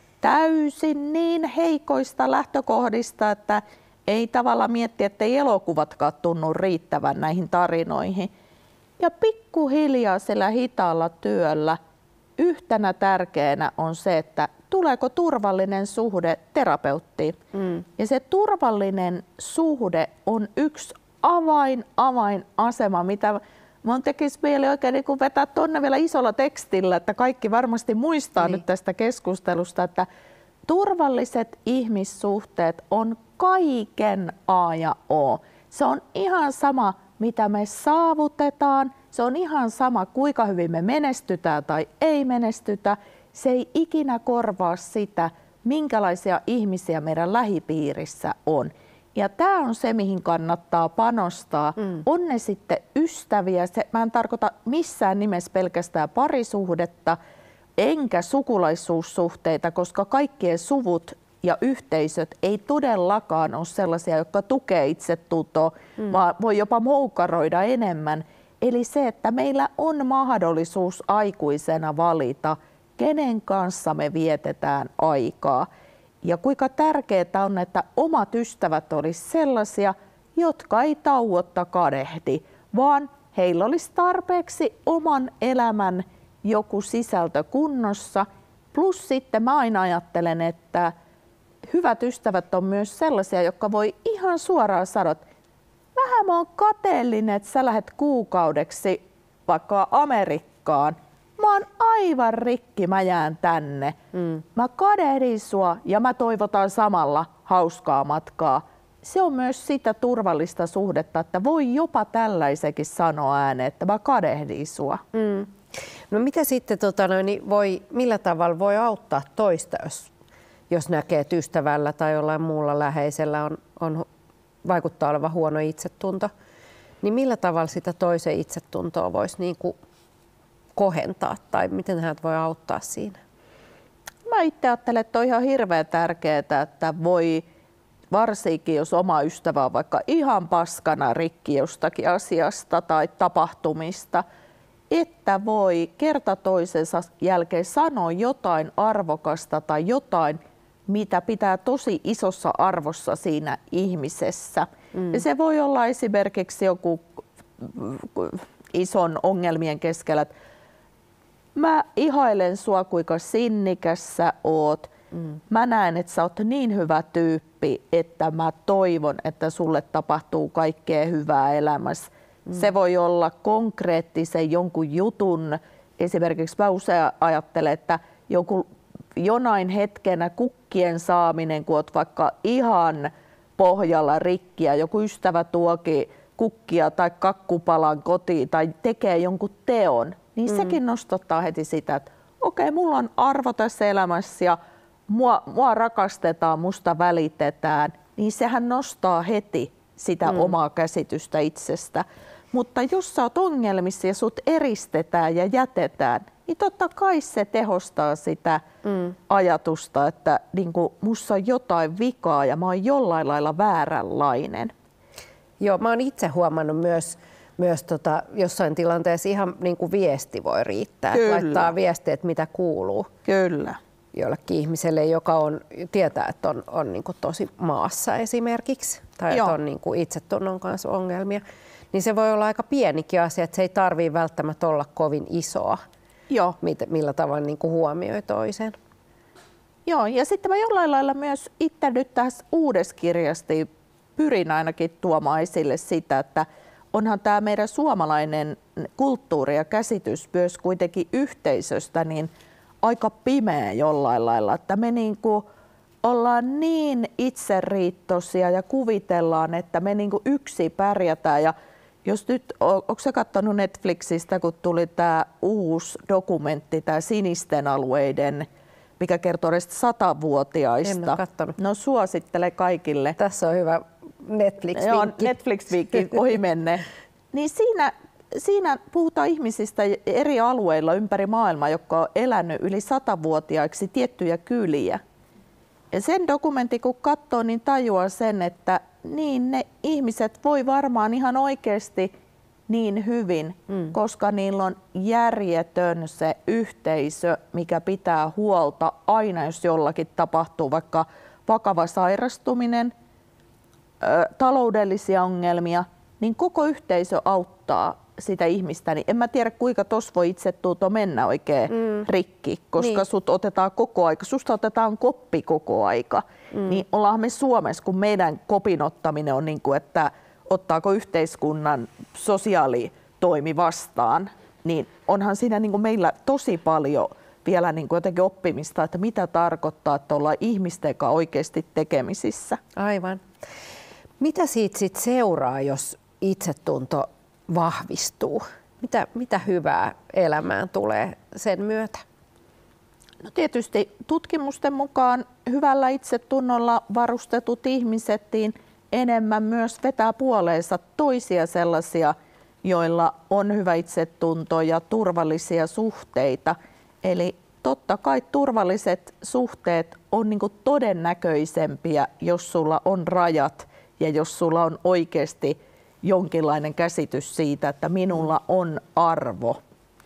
[SPEAKER 2] täysin niin heikoista lähtökohdista, että ei tavallaan mietti, että ei elokuvatkaan tunnu riittävän näihin tarinoihin. Ja pikkuhiljaa sillä hitaalla työllä yhtenä tärkeänä on se, että tuleeko turvallinen suhde terapeuttiin. Mm. Ja se turvallinen suhde on yksi avain, avainasema, mitä mun tekisi mieli oikein niin kuin vetää tuonne vielä isolla tekstillä, että kaikki varmasti muistaa niin. nyt tästä keskustelusta, että turvalliset ihmissuhteet on kaiken A ja O. Se on ihan sama, mitä me saavutetaan, se on ihan sama, kuinka hyvin me menestytään tai ei menestytä. Se ei ikinä korvaa sitä, minkälaisia ihmisiä meidän lähipiirissä on. Ja tämä on se, mihin kannattaa panostaa. Mm. On ne sitten ystäviä, se, mä en tarkoita missään nimessä pelkästään parisuhdetta, enkä sukulaisuussuhteita, koska kaikkien suvut ja yhteisöt ei todellakaan ole sellaisia, jotka tukee itsetuntoa, mm. vaan voi jopa moukaroida enemmän. Eli se, että meillä on mahdollisuus aikuisena valita, kenen kanssa me vietetään aikaa. Ja kuinka tärkeää on, että omat ystävät olisi sellaisia, jotka ei tauotta kadehdi, vaan heillä olisi tarpeeksi oman elämän joku sisältö kunnossa. Plus sitten mä aina ajattelen, että hyvät ystävät on myös sellaisia, jotka voi ihan suoraan sanoa, että vähän mä oon kateellinen, että sä lähdet kuukaudeksi vaikka Amerikkaan. Mä oon aivan rikki, mä jään tänne. Mm. Mä kadehdin sua ja mä toivotan samalla hauskaa matkaa. Se on myös sitä turvallista suhdetta, että voi jopa tällaisekin sanoa ääneen, että mä kadehdin sua.
[SPEAKER 1] Mm. No mitä sitten, tota, no, niin voi, millä tavalla voi auttaa toista, jos, jos näkee, että ystävällä tai jollain muulla läheisellä on, on vaikuttaa olevan huono itsetunto, niin millä tavalla sitä toisen itsetuntoa voisi niin kuin kohentaa tai miten hän voi auttaa siinä?
[SPEAKER 2] Mä itse ajattelen, että on ihan hirveän tärkeää, että voi varsinkin, jos oma ystävä on vaikka ihan paskana rikki jostakin asiasta tai tapahtumista, että voi kerta toisensa jälkeen sanoa jotain arvokasta tai jotain, mitä pitää tosi isossa arvossa siinä ihmisessä. Mm. Ja se voi olla esimerkiksi joku ison ongelmien keskellä, että mä ihailen sua, kuinka sinnikäs sä oot. Mm. Mä näen, että sä oot niin hyvä tyyppi, että mä toivon, että sulle tapahtuu kaikkea hyvää elämässä. Mm. Se voi olla konkreettisen jonkun jutun. Esimerkiksi mä usein ajattelen, että joku jonain hetkenä kukkien saaminen, kun oot vaikka ihan pohjalla rikkiä, joku ystävä tuokin kukkia tai kakkupalan kotiin tai tekee jonkun teon, niin mm. sekin nostattaa heti sitä, että okei, okay, mulla on arvo tässä elämässä ja mua, mua rakastetaan, musta välitetään, niin sehän nostaa heti sitä mm. omaa käsitystä itsestä. Mutta jos sä oot ongelmissa ja sut eristetään ja jätetään, niin totta kai se tehostaa sitä mm. ajatusta, että niin kuin, musta on jotain vikaa ja mä oon jollain lailla vääränlainen.
[SPEAKER 1] Joo, mä oon itse huomannut myös, myös tota, jossain tilanteessa ihan niin kuin viesti voi riittää. Kyllä. Laittaa viestiä, että mitä kuuluu.
[SPEAKER 2] Kyllä.
[SPEAKER 1] Jollekin ihmiselle, joka on, tietää, että on, on niin kuin tosi maassa esimerkiksi, tai Joo. että on niin kuin itsetunnon kanssa ongelmia, niin se voi olla aika pienikin asia, että se ei tarvitse välttämättä olla kovin isoa, Joo. millä tavalla niin kuin huomioi toisen.
[SPEAKER 2] Joo, ja sitten mä jollain lailla myös itse nyt tässä uudessa kirjassa pyrin ainakin tuomaan esille sitä, että onhan tämä meidän suomalainen kulttuuri ja käsitys myös kuitenkin yhteisöstä niin aika pimeä jollain lailla, että me niinku ollaan niin itseriittoisia ja kuvitellaan, että me niinku yksin pärjätään. Ja jos nyt, onko sä katsonut Netflixistä, kun tuli tämä uusi dokumentti, tämä sinisten alueiden, mikä kertoo näistä satavuotiaista.
[SPEAKER 1] En ole katsonut.
[SPEAKER 2] No suosittele kaikille.
[SPEAKER 1] Tässä on hyvä Netflix-vinkki.
[SPEAKER 2] Netflix-vinkki ohi menne. Niin siinä, siinä puhutaan ihmisistä eri alueilla ympäri maailmaa, jotka on elänyt yli satavuotiaiksi tiettyjä kyliä. Ja sen dokumentin kun katsoo, niin tajuaa sen, että niin ne ihmiset voi varmaan ihan oikeasti niin hyvin, mm. koska niillä on järjetön se yhteisö, mikä pitää huolta aina, jos jollakin tapahtuu vaikka vakava sairastuminen, ö, taloudellisia ongelmia, niin koko yhteisö auttaa sitä ihmistä. Niin en mä tiedä, kuinka tuossa voi itsetunto mennä oikein mm. rikki, koska niin. sut otetaan koko aika, susta otetaan koppi koko aika. Mm. Niin ollaan me Suomessa, kun meidän kopin ottaminen on niin kuin, että ottaako yhteiskunnan sosiaalitoimi vastaan, niin onhan siinä niin kuin meillä tosi paljon vielä niin kuin jotenkin oppimista, että mitä tarkoittaa, että ollaan ihmisten kanssa oikeasti tekemisissä.
[SPEAKER 1] Aivan. Mitä siitä sit seuraa, jos itsetunto vahvistuu? Mitä, mitä hyvää elämään tulee sen myötä?
[SPEAKER 2] No tietysti tutkimusten mukaan hyvällä itsetunnolla varustetut ihmiset niin enemmän myös vetää puoleensa toisia sellaisia, joilla on hyvä itsetunto ja turvallisia suhteita. Eli totta kai turvalliset suhteet on niin kuin todennäköisempiä, jos sulla on rajat ja jos sulla on oikeasti jonkinlainen käsitys siitä, että minulla on arvo.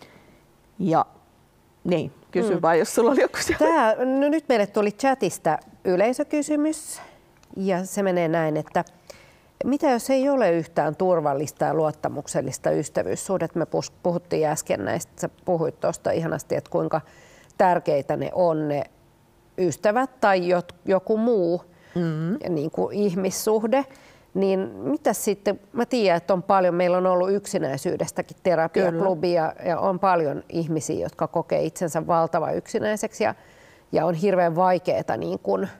[SPEAKER 2] Ja niin, kysy mm. vaan, jos sulla oli joku
[SPEAKER 1] Tää, no nyt meille tuli chatista yleisökysymys ja se menee näin, että mitä jos ei ole yhtään turvallista ja luottamuksellista ystävyyssuhdetta? Me puhuttiin äsken näistä, sä puhuit tuosta ihanasti, että kuinka tärkeitä ne on ne ystävät tai joku muu mm-hmm. niin kuin ihmissuhde. Niin mitä sitten, mä tiedän, että on paljon, meillä on ollut yksinäisyydestäkin terapiaklubi ja, ja on paljon ihmisiä, jotka kokee itsensä valtavan yksinäiseksi ja, ja on hirveän vaikeaa niin kuin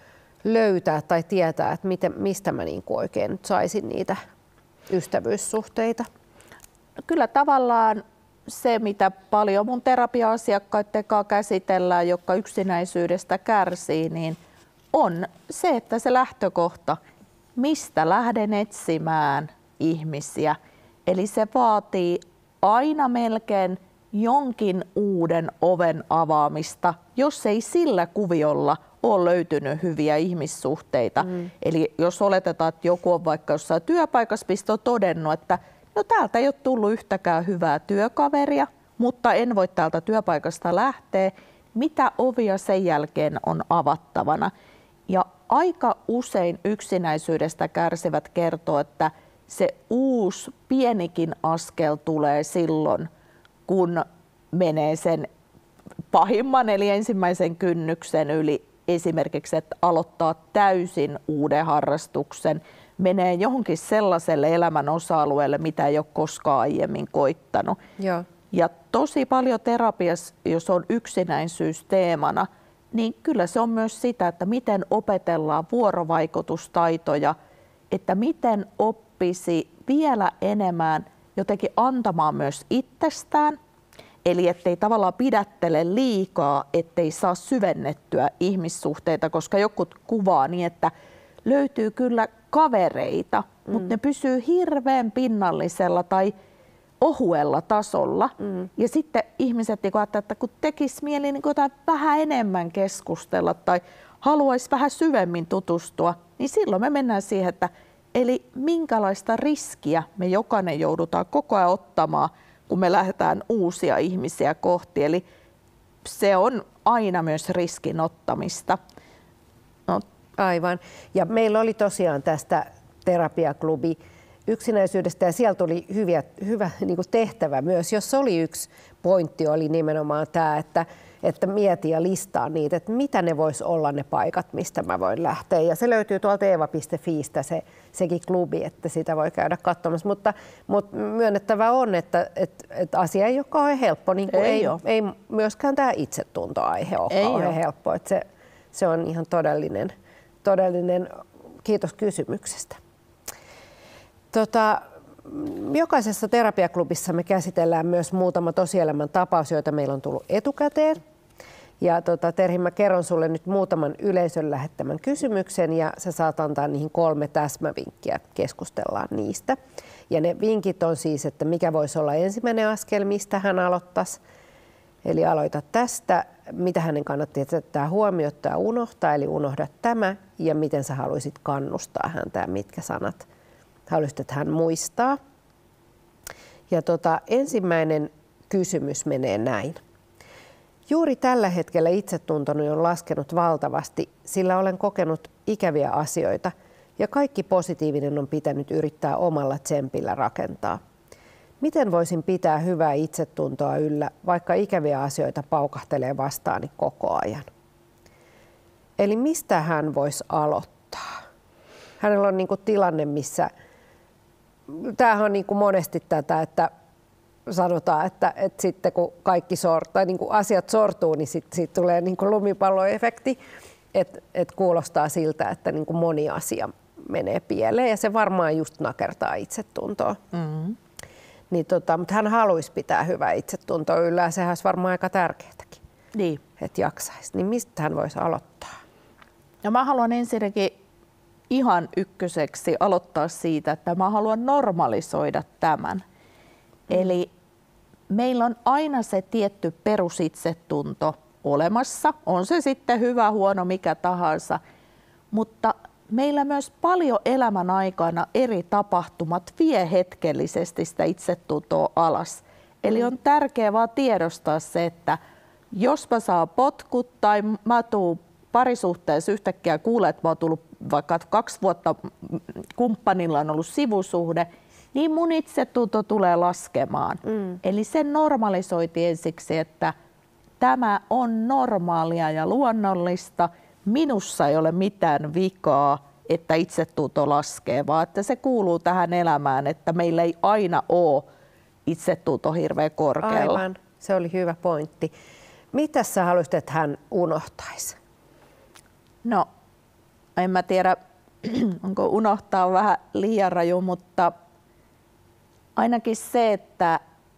[SPEAKER 1] löytää tai tietää, että miten, mistä mä niin kuin oikein nyt saisin niitä ystävyyssuhteita.
[SPEAKER 2] Kyllä tavallaan se, mitä paljon mun terapia-asiakkaiden kanssa käsitellään, jotka yksinäisyydestä kärsii, niin on se, että se lähtökohta, mistä lähden etsimään ihmisiä. Eli se vaatii aina melkein jonkin uuden oven avaamista, jos ei sillä kuviolla ole löytynyt hyviä ihmissuhteita. Mm. Eli jos oletetaan, että joku on vaikka jossain työpaikassa on todennut, että no täältä ei ole tullut yhtäkään hyvää työkaveria, mutta en voi täältä työpaikasta lähteä, mitä ovia sen jälkeen on avattavana. Ja aika usein yksinäisyydestä kärsivät kertoo, että se uusi pienikin askel tulee silloin, kun menee sen pahimman eli ensimmäisen kynnyksen yli, esimerkiksi että aloittaa täysin uuden harrastuksen, menee johonkin sellaiselle elämän osa-alueelle, mitä ei ole koskaan aiemmin koittanut.
[SPEAKER 1] Joo.
[SPEAKER 2] Ja tosi paljon terapiassa, jos on yksinäisyys teemana, niin kyllä se on myös sitä, että miten opetellaan vuorovaikutustaitoja, että miten oppisi vielä enemmän jotenkin antamaan myös itsestään, Eli ettei tavallaan pidättele liikaa, ettei saa syvennettyä ihmissuhteita, koska joku kuvaa niin, että löytyy kyllä kavereita, mm. mutta ne pysyy hirveän pinnallisella tai ohuella tasolla. Mm. Ja sitten ihmiset ajattelevat, että kun tekisi mieli niin kuin vähän enemmän keskustella tai haluaisi vähän syvemmin tutustua, niin silloin me mennään siihen, että eli minkälaista riskiä me jokainen joudutaan koko ajan ottamaan, kun me lähdetään uusia ihmisiä kohti. Eli se on aina myös riskin ottamista. No.
[SPEAKER 1] Aivan. Ja meillä oli tosiaan tästä terapiaklubi yksinäisyydestä ja siellä tuli hyviä, hyvä niin kuin tehtävä myös, jos oli yksi pointti, oli nimenomaan tämä, että, että mieti ja listaa niitä, että mitä ne vois olla ne paikat, mistä mä voin lähteä. Ja se löytyy tuolta eeva piste fiistä se, sekin klubi, että sitä voi käydä katsomassa. Mutta, mutta myönnettävä on, että, että, että asia ei ole kauhean helppo, niin kuin ei, ei, ei myöskään tämä itsetuntoaihe ole ei kauhean ole. helppo. Että se, se on ihan todellinen, todellinen. Kiitos kysymyksestä. Tota, jokaisessa terapiaklubissa me käsitellään myös muutama tosielämän tapaus, joita meillä on tullut etukäteen. Ja tota, Terhi, mä kerron sulle nyt muutaman yleisön lähettämän kysymyksen ja sä saat antaa niihin kolme täsmävinkkiä, keskustellaan niistä. Ja ne vinkit on siis, että mikä voisi olla ensimmäinen askel, mistä hän aloittaisi. Eli aloita tästä, mitä hänen kannattaa jättää huomiota ja unohtaa, eli unohda tämä ja miten sä haluaisit kannustaa häntä ja mitkä sanat haluaisit, että hän muistaa. Ja tota, ensimmäinen kysymys menee näin. Juuri tällä hetkellä itsetuntoni on laskenut valtavasti, sillä olen kokenut ikäviä asioita ja kaikki positiivinen on pitänyt yrittää omalla tsempillä rakentaa. Miten voisin pitää hyvää itsetuntoa yllä, vaikka ikäviä asioita paukahtelee vastaani koko ajan? Eli mistä hän voisi aloittaa? Hänellä on niinku tilanne, missä tämähän on niin kuin monesti tätä, että sanotaan, että, että sitten kun kaikki sort, tai niin kuin asiat sortuu, niin sitten sit tulee niin kuin lumipalloefekti, että et kuulostaa siltä, että niin kuin moni asia menee pieleen ja se varmaan just nakertaa itsetuntoa. Mm-hmm. Niin tota, mutta hän haluaisi pitää hyvää itsetuntoa yllä ja sehän olisi varmaan aika tärkeätäkin,
[SPEAKER 2] niin.
[SPEAKER 1] että jaksaisi. Niin mistä hän voisi aloittaa?
[SPEAKER 2] Ja mä haluan ensinnäkin ihan ykköseksi aloittaa siitä, että mä haluan normalisoida tämän. Mm. Eli meillä on aina se tietty perusitsetunto olemassa, on se sitten hyvä, huono, mikä tahansa, mutta meillä myös paljon elämän aikana eri tapahtumat vie hetkellisesti sitä itsetuntoa alas. Eli on tärkeää vaan tiedostaa se, että jos mä saan potkut tai mä tuun parisuhteessa yhtäkkiä kuulee, että mä oon tullut vaikka kaksi vuotta kumppanilla on ollut sivusuhde, niin mun itsetunto tulee laskemaan. Mm. Eli se normalisoiti ensiksi, että tämä on normaalia ja luonnollista. Minussa ei ole mitään vikaa, että itsetunto laskee, vaan että se kuuluu tähän elämään, että meillä ei aina ole itsetunto hirveän korkealla.
[SPEAKER 1] Aivan, se oli hyvä pointti. Mitä sä haluaisit, että hän unohtaisi?
[SPEAKER 2] No, en mä tiedä, onko unohtaa vähän liian raju, mutta ainakin se, että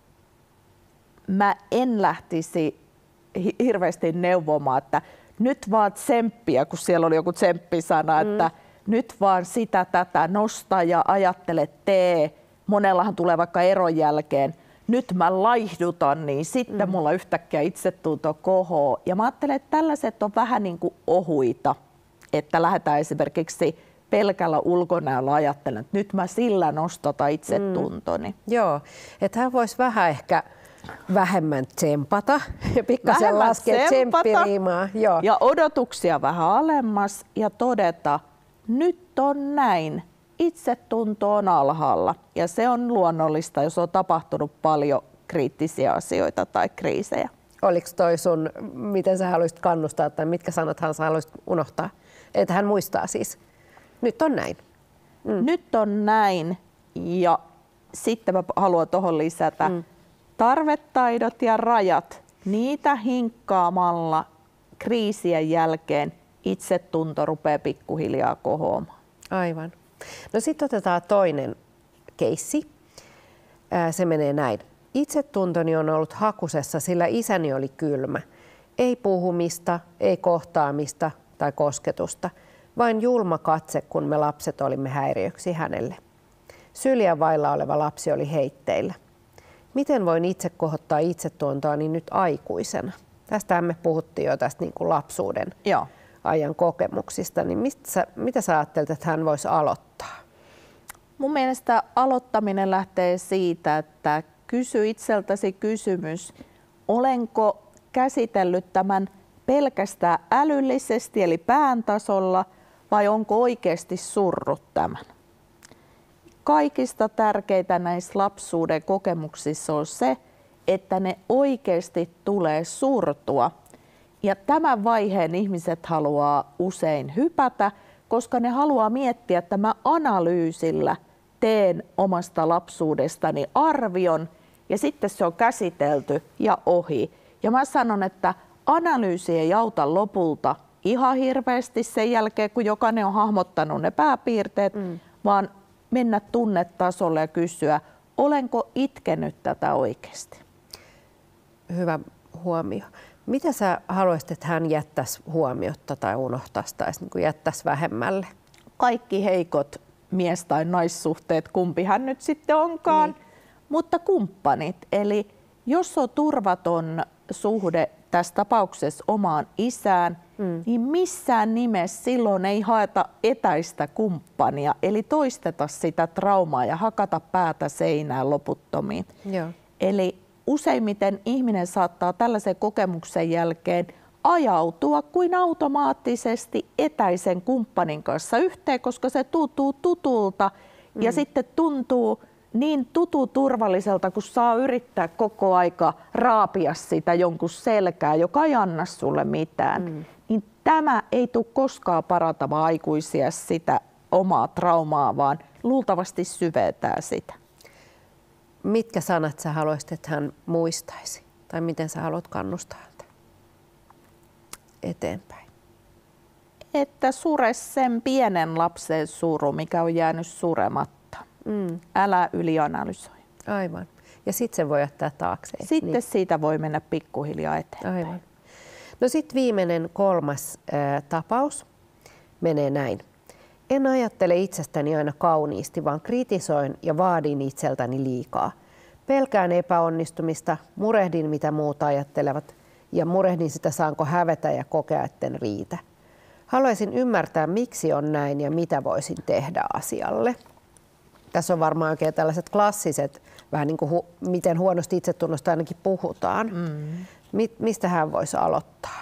[SPEAKER 2] mä en lähtisi hirveästi neuvomaan, että nyt vaan tsemppiä, kun siellä oli joku tsemppisana, mm. että nyt vaan sitä tätä nosta ja ajattele, tee. Monellahan tulee vaikka eron jälkeen. Nyt mä laihdutan, niin sitten mm. mulla yhtäkkiä itsetunto kohoo. Ja mä ajattelen, että tällaiset on vähän niin kuin ohuita, että lähdetään esimerkiksi pelkällä ulkonäöllä ajattelen, että nyt mä sillä nostatan itsetuntoni. Mm.
[SPEAKER 1] Joo, että hän voisi vähän ehkä vähemmän tsempata ja pikkasen laskea tsemppiriimaa. Joo.
[SPEAKER 2] Ja odotuksia vähän alemmas ja todeta, nyt on näin. Itsetunto on alhaalla ja se on luonnollista, jos on tapahtunut paljon kriittisiä asioita tai kriisejä.
[SPEAKER 1] Oliko toi sun, miten sä haluaisit kannustaa tai mitkä sanat hän haluaisit unohtaa? Että hän muistaa siis, nyt on näin.
[SPEAKER 2] Mm. Nyt on näin ja sitten mä haluan tuohon lisätä mm. tarvetaidot ja rajat. Niitä hinkkaamalla kriisien jälkeen itsetunto rupeaa pikkuhiljaa kohoamaan.
[SPEAKER 1] Aivan. No sitten otetaan toinen keissi. Se menee näin. Itsetuntoni on ollut hakusessa, sillä isäni oli kylmä. Ei puhumista, ei kohtaamista tai kosketusta, vain julma katse, kun me lapset olimme häiriöksi hänelle. Syliä vailla oleva lapsi oli heitteillä. Miten voin itse kohottaa itsetuntoani nyt aikuisena? Tästä me puhuttiin jo tästä niin kuin lapsuuden
[SPEAKER 2] Joo.
[SPEAKER 1] ajan kokemuksista. Niin mistä sä, mitä sä ajattelet, että hän voisi aloittaa?
[SPEAKER 2] Mun mielestä aloittaminen lähtee siitä, että kysy itseltäsi kysymys, olenko käsitellyt tämän pelkästään älyllisesti eli pään tasolla vai onko oikeasti surrut tämän? Kaikista tärkeintä näissä lapsuuden kokemuksissa on se, että ne oikeasti tulee surtua. Ja tämän vaiheen ihmiset haluaa usein hypätä, koska ne haluaa miettiä, että mä analyysillä teen omasta lapsuudestani arvion ja sitten se on käsitelty ja ohi. Ja mä sanon, että analyysi ei auta lopulta ihan hirveästi sen jälkeen, kun jokainen on hahmottanut ne pääpiirteet, mm. vaan mennä tunnetasolle ja kysyä, olenko itkenyt tätä oikeasti?
[SPEAKER 1] Hyvä huomio. Mitä sä haluaisit, että hän jättäisi huomiotta tai unohtaisi tai niin jättäisi vähemmälle?
[SPEAKER 2] Kaikki heikot mies- tai naissuhteet, kumpi hän nyt sitten onkaan, niin. Mutta kumppanit. Eli jos on turvaton suhde tässä tapauksessa omaan isään, mm. niin missään nimessä silloin ei haeta etäistä kumppania, eli toisteta sitä traumaa ja hakata päätä seinään loputtomiin.
[SPEAKER 1] Joo.
[SPEAKER 2] Eli useimmiten ihminen saattaa tällaisen kokemuksen jälkeen ajautua kuin automaattisesti etäisen kumppanin kanssa yhteen, koska se tuntuu tutulta mm. ja sitten tuntuu niin tutu turvalliselta, kun saa yrittää koko aika raapia sitä jonkun selkää, joka ei anna sulle mitään. Mm. Niin tämä ei tule koskaan parantamaan aikuisia sitä omaa traumaa, vaan luultavasti syventää sitä.
[SPEAKER 1] Mitkä sanat sä haluaisit, että hän muistaisi? Tai miten sä haluat kannustaa häntä eteenpäin?
[SPEAKER 2] Että sure sen pienen lapsen suru, mikä on jäänyt surematta. Mm. Älä ylianalysoi.
[SPEAKER 1] Aivan. Ja sitten se voi jättää taakseen.
[SPEAKER 2] Sitten
[SPEAKER 1] niin.
[SPEAKER 2] Siitä voi mennä pikkuhiljaa eteenpäin.
[SPEAKER 1] Aivan. No sitten viimeinen kolmas ää, tapaus menee näin. En ajattele itsestäni aina kauniisti, vaan kritisoin ja vaadin itseltäni liikaa. Pelkään epäonnistumista, murehdin mitä muut ajattelevat ja murehdin sitä saanko hävetä ja kokea, etten riitä. Haluaisin ymmärtää, miksi on näin ja mitä voisin tehdä asialle. Tässä on varmaan oikein tällaiset klassiset, vähän niin kuin hu- miten huonosti itsetunnosta ainakin puhutaan. Mm. Mi- mistä hän voisi aloittaa?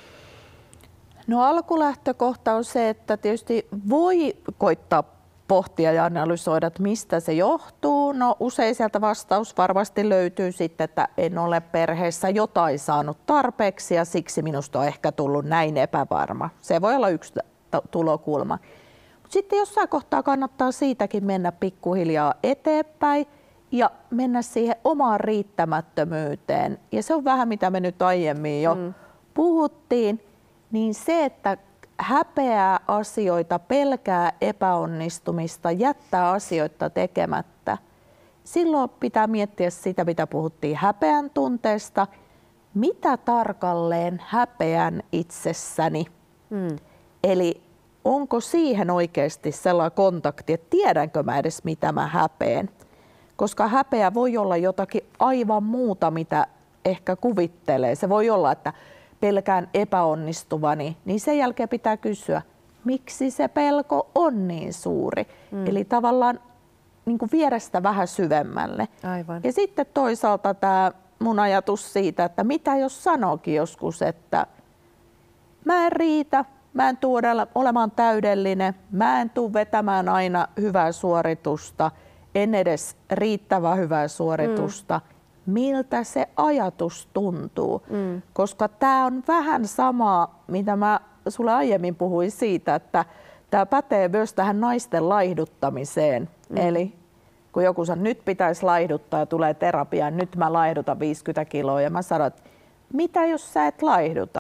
[SPEAKER 2] No alkulähtökohta on se, että tietysti voi koittaa pohtia ja analysoida, että mistä se johtuu. No usein sieltä vastaus varmasti löytyy sitten, että en ole perheessä jotain saanut tarpeeksi ja siksi minusta on ehkä tullut näin epävarma. Se voi olla yksi tulokulma. Sitten jossain kohtaa kannattaa siitäkin mennä pikkuhiljaa eteenpäin ja mennä siihen omaan riittämättömyyteen. Ja se on vähän mitä me nyt aiemmin jo mm. puhuttiin, niin se, että häpeää asioita, pelkää epäonnistumista, jättää asioita tekemättä. Silloin pitää miettiä sitä, mitä puhuttiin häpeän tunteesta. Mitä tarkalleen häpeän itsessäni? Mm. Eli onko siihen oikeasti sellainen kontakti, että tiedänkö mä edes mitä mä häpeän? Koska häpeä voi olla jotakin aivan muuta, mitä ehkä kuvittelee. Se voi olla, että pelkään epäonnistuvani, niin sen jälkeen pitää kysyä, miksi se pelko on niin suuri. Mm. Eli tavallaan niin kuin viedä sitä vähän syvemmälle.
[SPEAKER 1] Aivan.
[SPEAKER 2] Ja sitten toisaalta tämä mun ajatus siitä, että mitä jos sanookin joskus, että mä en riitä, mä en tule olemaan täydellinen, mä en tule vetämään aina hyvää suoritusta, en edes riittävän hyvää suoritusta. Mm. Miltä se ajatus tuntuu? Mm. Koska tämä on vähän samaa, mitä mä sulle aiemmin puhuin siitä, että tämä pätee myös tähän naisten laihduttamiseen. Mm. Eli kun joku sanoo, nyt pitäisi laihduttaa ja tulee terapiaan, nyt mä laihdutan viisikymmentä kiloa ja mä sanon, että mitä jos sä et laihduta?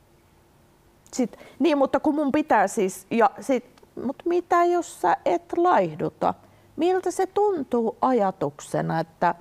[SPEAKER 2] Sitten, niin, mutta kun mun pitää siis, ja sit, mutta mitä jos sä et laihduta? Miltä se tuntuu ajatuksena, että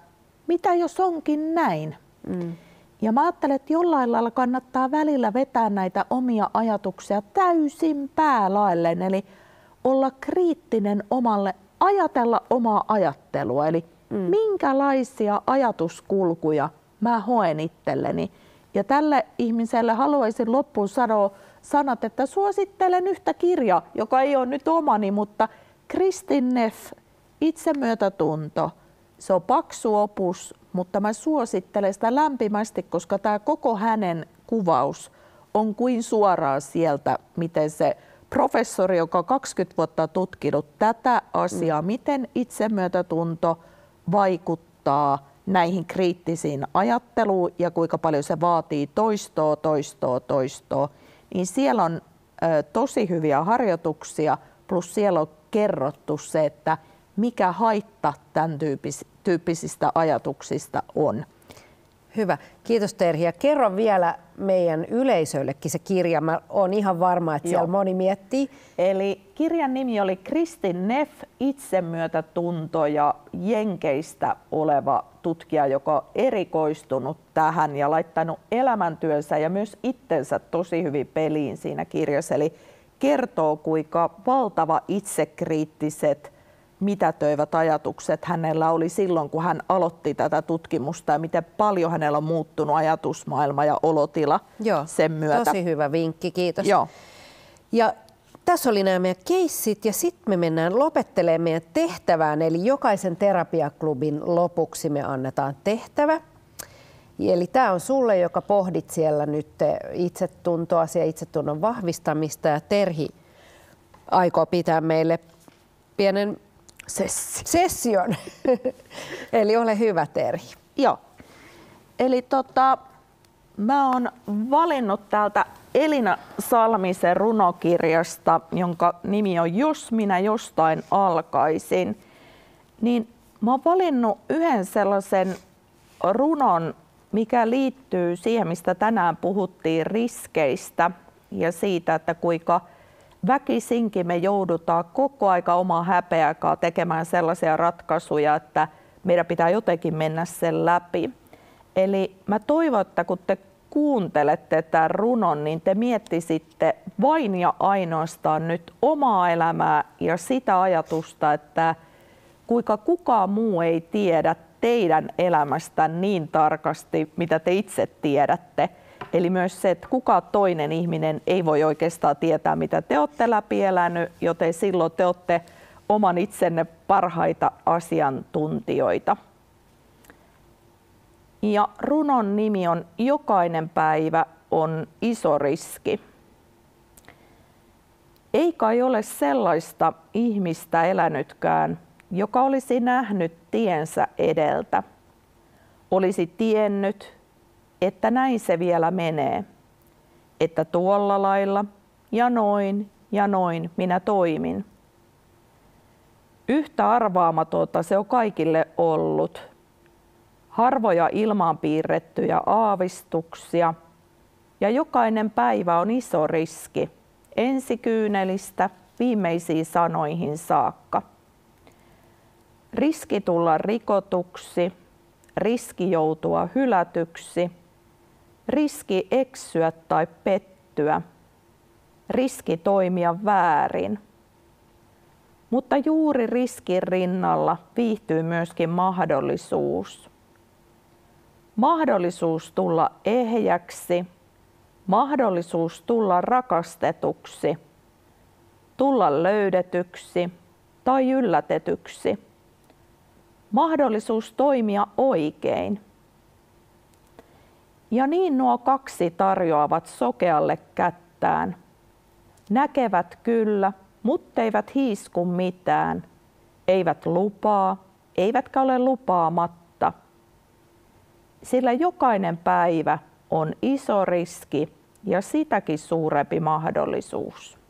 [SPEAKER 2] mitä jos onkin näin? Mm. Ja mä ajattelen, että jollain lailla kannattaa välillä vetää näitä omia ajatuksia täysin päälailleen, eli olla kriittinen omalle, ajatella omaa ajattelua, eli mm. minkälaisia ajatuskulkuja mä hoen itselleni. Ja tälle ihmiselle haluaisin loppuun sanoa sanat, että suosittelen yhtä kirjaa, joka ei ole nyt omani, mutta Kristin Neff, Itsemyötätunto. Se on paksu opus, mutta mä suosittelen sitä lämpimästi, koska tämä koko hänen kuvaus on kuin suoraan sieltä, miten se professori, joka on kaksikymmentä vuotta tutkinut tätä asiaa, mm. miten itsemyötätunto vaikuttaa näihin kriittisiin ajatteluun ja kuinka paljon se vaatii toistoa, toistoa, toistoa, niin siellä on ö, tosi hyviä harjoituksia, plus siellä on kerrottu se, että mikä haitta tämän tyyppis, tyyppisistä ajatuksista on.
[SPEAKER 1] Hyvä. Kiitos Terhi. Ja kerro vielä meidän yleisöllekin se kirja. Mä oon ihan varma, että siellä Joo. moni miettii.
[SPEAKER 2] Eli kirjan nimi oli Kristin Neff, Itsemyötätunto, ja Jenkeistä oleva tutkija, joka on erikoistunut tähän ja laittanut elämäntyönsä ja myös itsensä tosi hyvin peliin siinä kirjassa. Eli kertoo, kuinka valtava itsekriittiset mitätöivät ajatukset hänellä oli silloin, kun hän aloitti tätä tutkimusta ja miten paljon hänellä on muuttunut ajatusmaailma ja olotila
[SPEAKER 1] Joo,
[SPEAKER 2] sen myötä.
[SPEAKER 1] Tosi hyvä vinkki, kiitos.
[SPEAKER 2] Joo.
[SPEAKER 1] Ja tässä oli nämä meidän keissit ja sitten me mennään lopettelemaan meidän tehtävään, eli jokaisen terapiaklubin lopuksi me annetaan tehtävä. Eli tämä on sulle, joka pohdit siellä nyt itsetuntoasia, itsetunnon vahvistamista, ja Terhi aikoo pitää meille pienen
[SPEAKER 2] Sessi.
[SPEAKER 1] session. Eli ole hyvä, Terhi.
[SPEAKER 2] Joo. Eli tota, mä oon valinnut täältä Elina Salmisen runokirjasta, jonka nimi on Jos minä jostain alkaisin. Niin mä oon valinnut yhden sellaisen runon, mikä liittyy siihen, mistä tänään puhuttiin, riskeistä ja siitä, että kuinka väkisinkin me joudutaan koko aika omaa häpeäkaa tekemään sellaisia ratkaisuja, että meidän pitää jotenkin mennä sen läpi. Eli mä toivon, että kun te kuuntelette tämän runon, niin te miettisitte vain ja ainoastaan nyt omaa elämää ja sitä ajatusta, että kuinka kukaan muu ei tiedä teidän elämästä niin tarkasti, mitä te itse tiedätte. Eli myös se, että kukaan toinen ihminen ei voi oikeastaan tietää, mitä te olette läpi elänyt, joten silloin te olette oman itsenne parhaita asiantuntijoita. Ja runon nimi on Jokainen päivä on iso riski. Ei kai ole sellaista ihmistä elänytkään, joka olisi nähnyt tiensä edeltä. Olisi tiennyt, että näin se vielä menee, että tuolla lailla ja noin ja noin minä toimin. Yhtä arvaamatonta se on kaikille ollut. Harvoja ilmaan piirrettyjä aavistuksia ja jokainen päivä on iso riski, ensikyynelistä viimeisiin sanoihin saakka. Riski tulla rikotuksi, riski joutua hylätyksi, riski eksyä tai pettyä, riski toimia väärin. Mutta juuri riskin rinnalla viihtyy myöskin mahdollisuus. Mahdollisuus tulla ehjäksi, mahdollisuus tulla rakastetuksi, tulla löydetyksi tai yllätetyksi. Mahdollisuus toimia oikein. Ja niin nuo kaksi tarjoavat sokealle kättään. Näkevät kyllä, mutteivät hiisku mitään. Eivät lupaa, eivätkä ole lupaamatta. Sillä jokainen päivä on iso riski ja sitäkin suurempi mahdollisuus.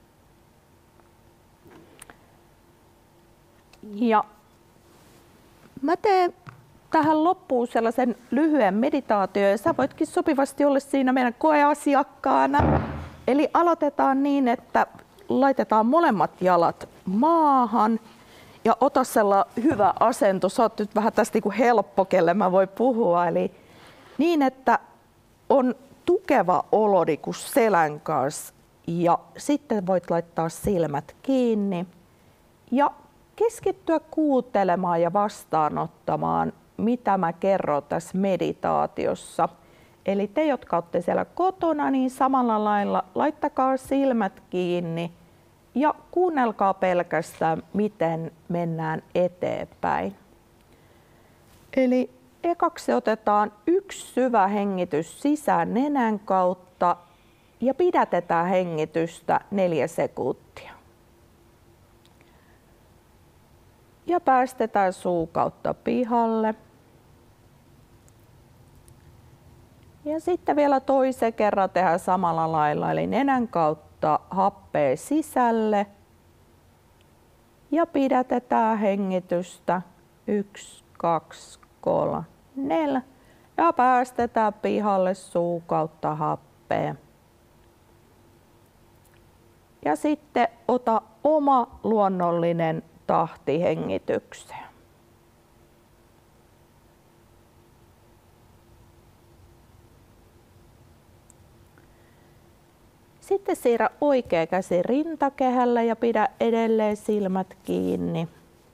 [SPEAKER 2] Ja mä teen tähän loppuun sellaisen lyhyen meditaation, ja sä voitkin sopivasti olla siinä meidän koeasiakkaana. Eli aloitetaan niin, että laitetaan molemmat jalat maahan Ja ota sellainen hyvä asento. Sä oot nyt vähän tästä niin kuin helppo, kelle mä voi puhua. Eli niin, että on tukeva olo niin kuin selän kanssa. Ja sitten voit laittaa silmät kiinni. Ja keskittyä kuuntelemaan ja vastaanottamaan, mitä mä kerron tässä meditaatiossa. Eli te, jotka olette siellä kotona, niin samalla lailla laittakaa silmät kiinni ja kuunnelkaa pelkästään, miten mennään eteenpäin. Eli ekaksi otetaan yksi syvä hengitys sisään nenän kautta ja pidätetään hengitystä neljä sekuntia. Ja päästetään suu kautta pihalle. Ja sitten vielä toisen kerran tehdään samalla lailla, eli nenän kautta happea sisälle. Ja pidätetään hengitystä. Yksi, kaksi, kolme, neljä. Ja päästetään pihalle suu kautta happea. Ja sitten ota oma luonnollinen tahti hengitykseen. Sitten siirrä oikea käsi rintakehällä ja pidä edelleen silmät kiinni.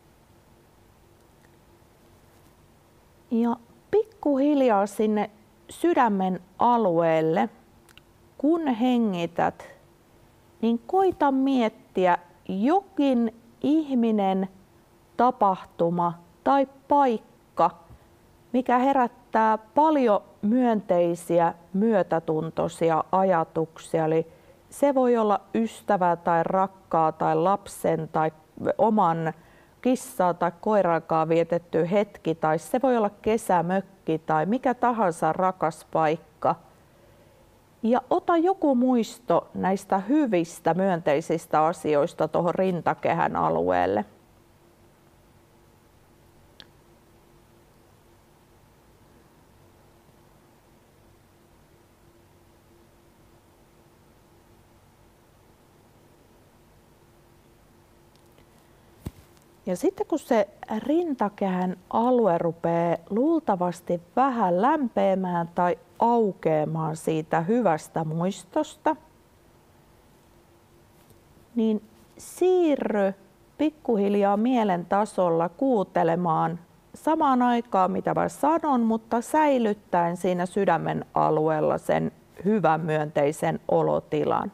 [SPEAKER 2] Ja pikkuhiljaa sinne sydämen alueelle, kun hengität, niin koita miettiä jokin ihminen, tapahtuma tai paikka, mikä herättää paljon myönteisiä, myötätuntoisia ajatuksia. Eli se voi olla ystävä tai rakkaa tai lapsen tai oman kissaa tai koirankaan vietetty hetki, tai se voi olla kesämökki tai mikä tahansa rakas paikka. Ja ota joku muisto näistä hyvistä myönteisistä asioista tuohon rintakehän alueelle. Ja sitten kun se rintakehän alue rupeaa luultavasti vähän lämpeämään tai aukeamaan siitä hyvästä muistosta, niin siirry pikkuhiljaa mielen tasolla kuuntelemaan samaan aikaan, mitä mä sanon, mutta säilyttäen siinä sydämen alueella sen hyvän myönteisen olotilan.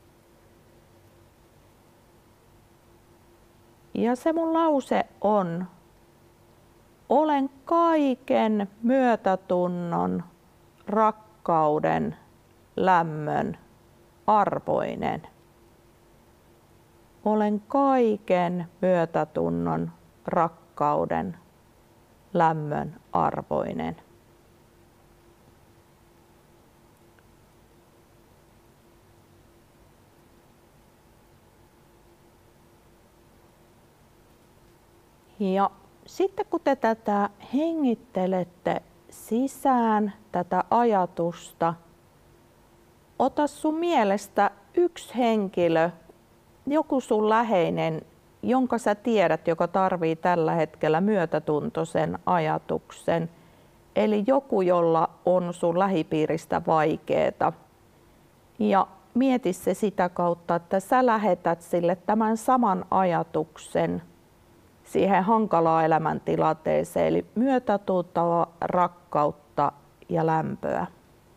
[SPEAKER 2] Ja se mun lause on: olen kaiken myötätunnon, rakkauden, lämmön arvoinen. Olen kaiken myötätunnon, rakkauden, lämmön arvoinen. Ja sitten kun te tätä hengittelette sisään, tätä ajatusta, ota sun mielestä yksi henkilö, joku sun läheinen, jonka sä tiedät, joka tarvii tällä hetkellä myötätuntoisen ajatuksen. Eli joku, jolla on sun lähipiiristä vaikeeta. Ja mieti se sitä kautta, että sä lähetät sille tämän saman ajatuksen siihen hankalaan elämäntilanteeseen, eli myötätuntoa, rakkautta ja lämpöä.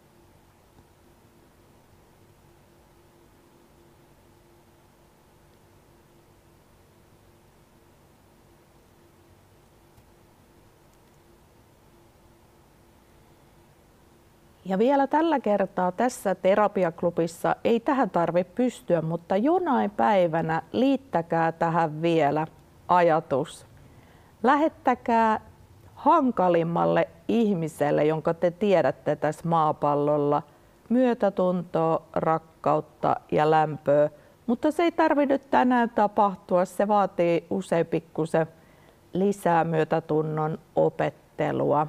[SPEAKER 2] Ja vielä tällä kertaa tässä terapiaklubissa ei tähän tarvitse pystyä, mutta jonain päivänä liittäkää tähän vielä ajatus. Lähettäkää hankalimmalle ihmiselle, jonka te tiedätte tässä maapallolla, myötätuntoa, rakkautta ja lämpöä. Mutta se ei tarvitse nyt tänään tapahtua, se vaatii usein pikkusen lisää myötätunnon opettelua.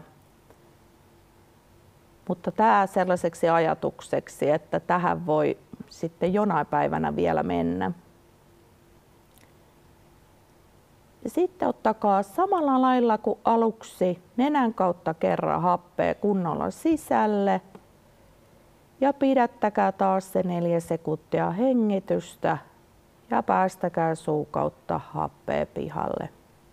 [SPEAKER 2] Mutta tämä sellaiseksi ajatukseksi, että tähän voi sitten jonain päivänä vielä mennä. Ja sitten ottakaa samalla lailla kuin aluksi nenän kautta kerran happea kunnolla sisälle. Ja pidättäkää taas se neljä sekuntia hengitystä ja päästäkää suu kautta happea pihalle.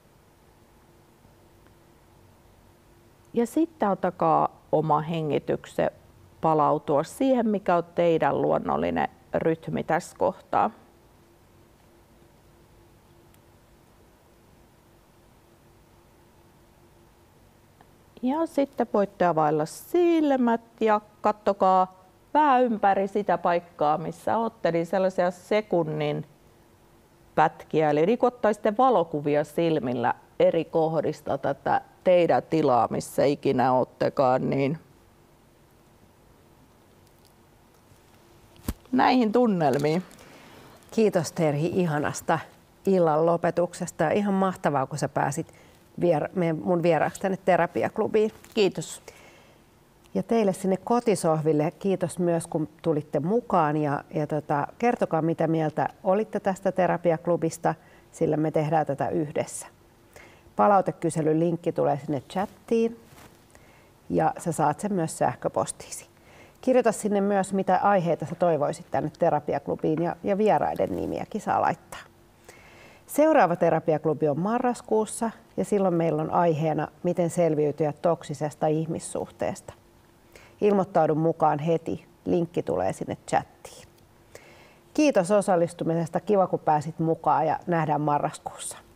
[SPEAKER 2] Ja sitten ottakaa oma hengityksen palautua siihen, mikä on teidän luonnollinen rytmi tässä kohtaa. Ja sitten voitte availla silmät ja katsokaa vähän ympäri sitä paikkaa, missä olette, niin sellaisia sekunnin pätkiä. Eli rikottaisitte valokuvia silmillä eri kohdista tätä teidän tilaa, missä ikinä oottekaan, niin näihin tunnelmiin.
[SPEAKER 1] Kiitos Terhi ihanasta illan lopetuksesta ja ihan mahtavaa, kun sä pääsit vier- mun vieraaksi tänne Terapiaklubiin.
[SPEAKER 2] Kiitos.
[SPEAKER 1] Ja teille sinne kotisohville kiitos myös, kun tulitte mukaan ja, ja tota, kertokaa mitä mieltä olitte tästä Terapiaklubista, sillä me tehdään tätä yhdessä. Palautekyselyn linkki tulee sinne chattiin ja sä saat sen myös sähköpostiisi. Kirjoita sinne myös, mitä aiheita sä toivoisit tänne Terapiaklubiin ja, ja vieraiden nimiäkin saa laittaa. Seuraava Terapiaklubi on marraskuussa ja silloin meillä on aiheena, miten selviytyä toksisesta ihmissuhteesta. Ilmoittaudu mukaan heti, linkki tulee sinne chattiin. Kiitos osallistumisesta, kiva kun pääsit mukaan ja nähdään marraskuussa.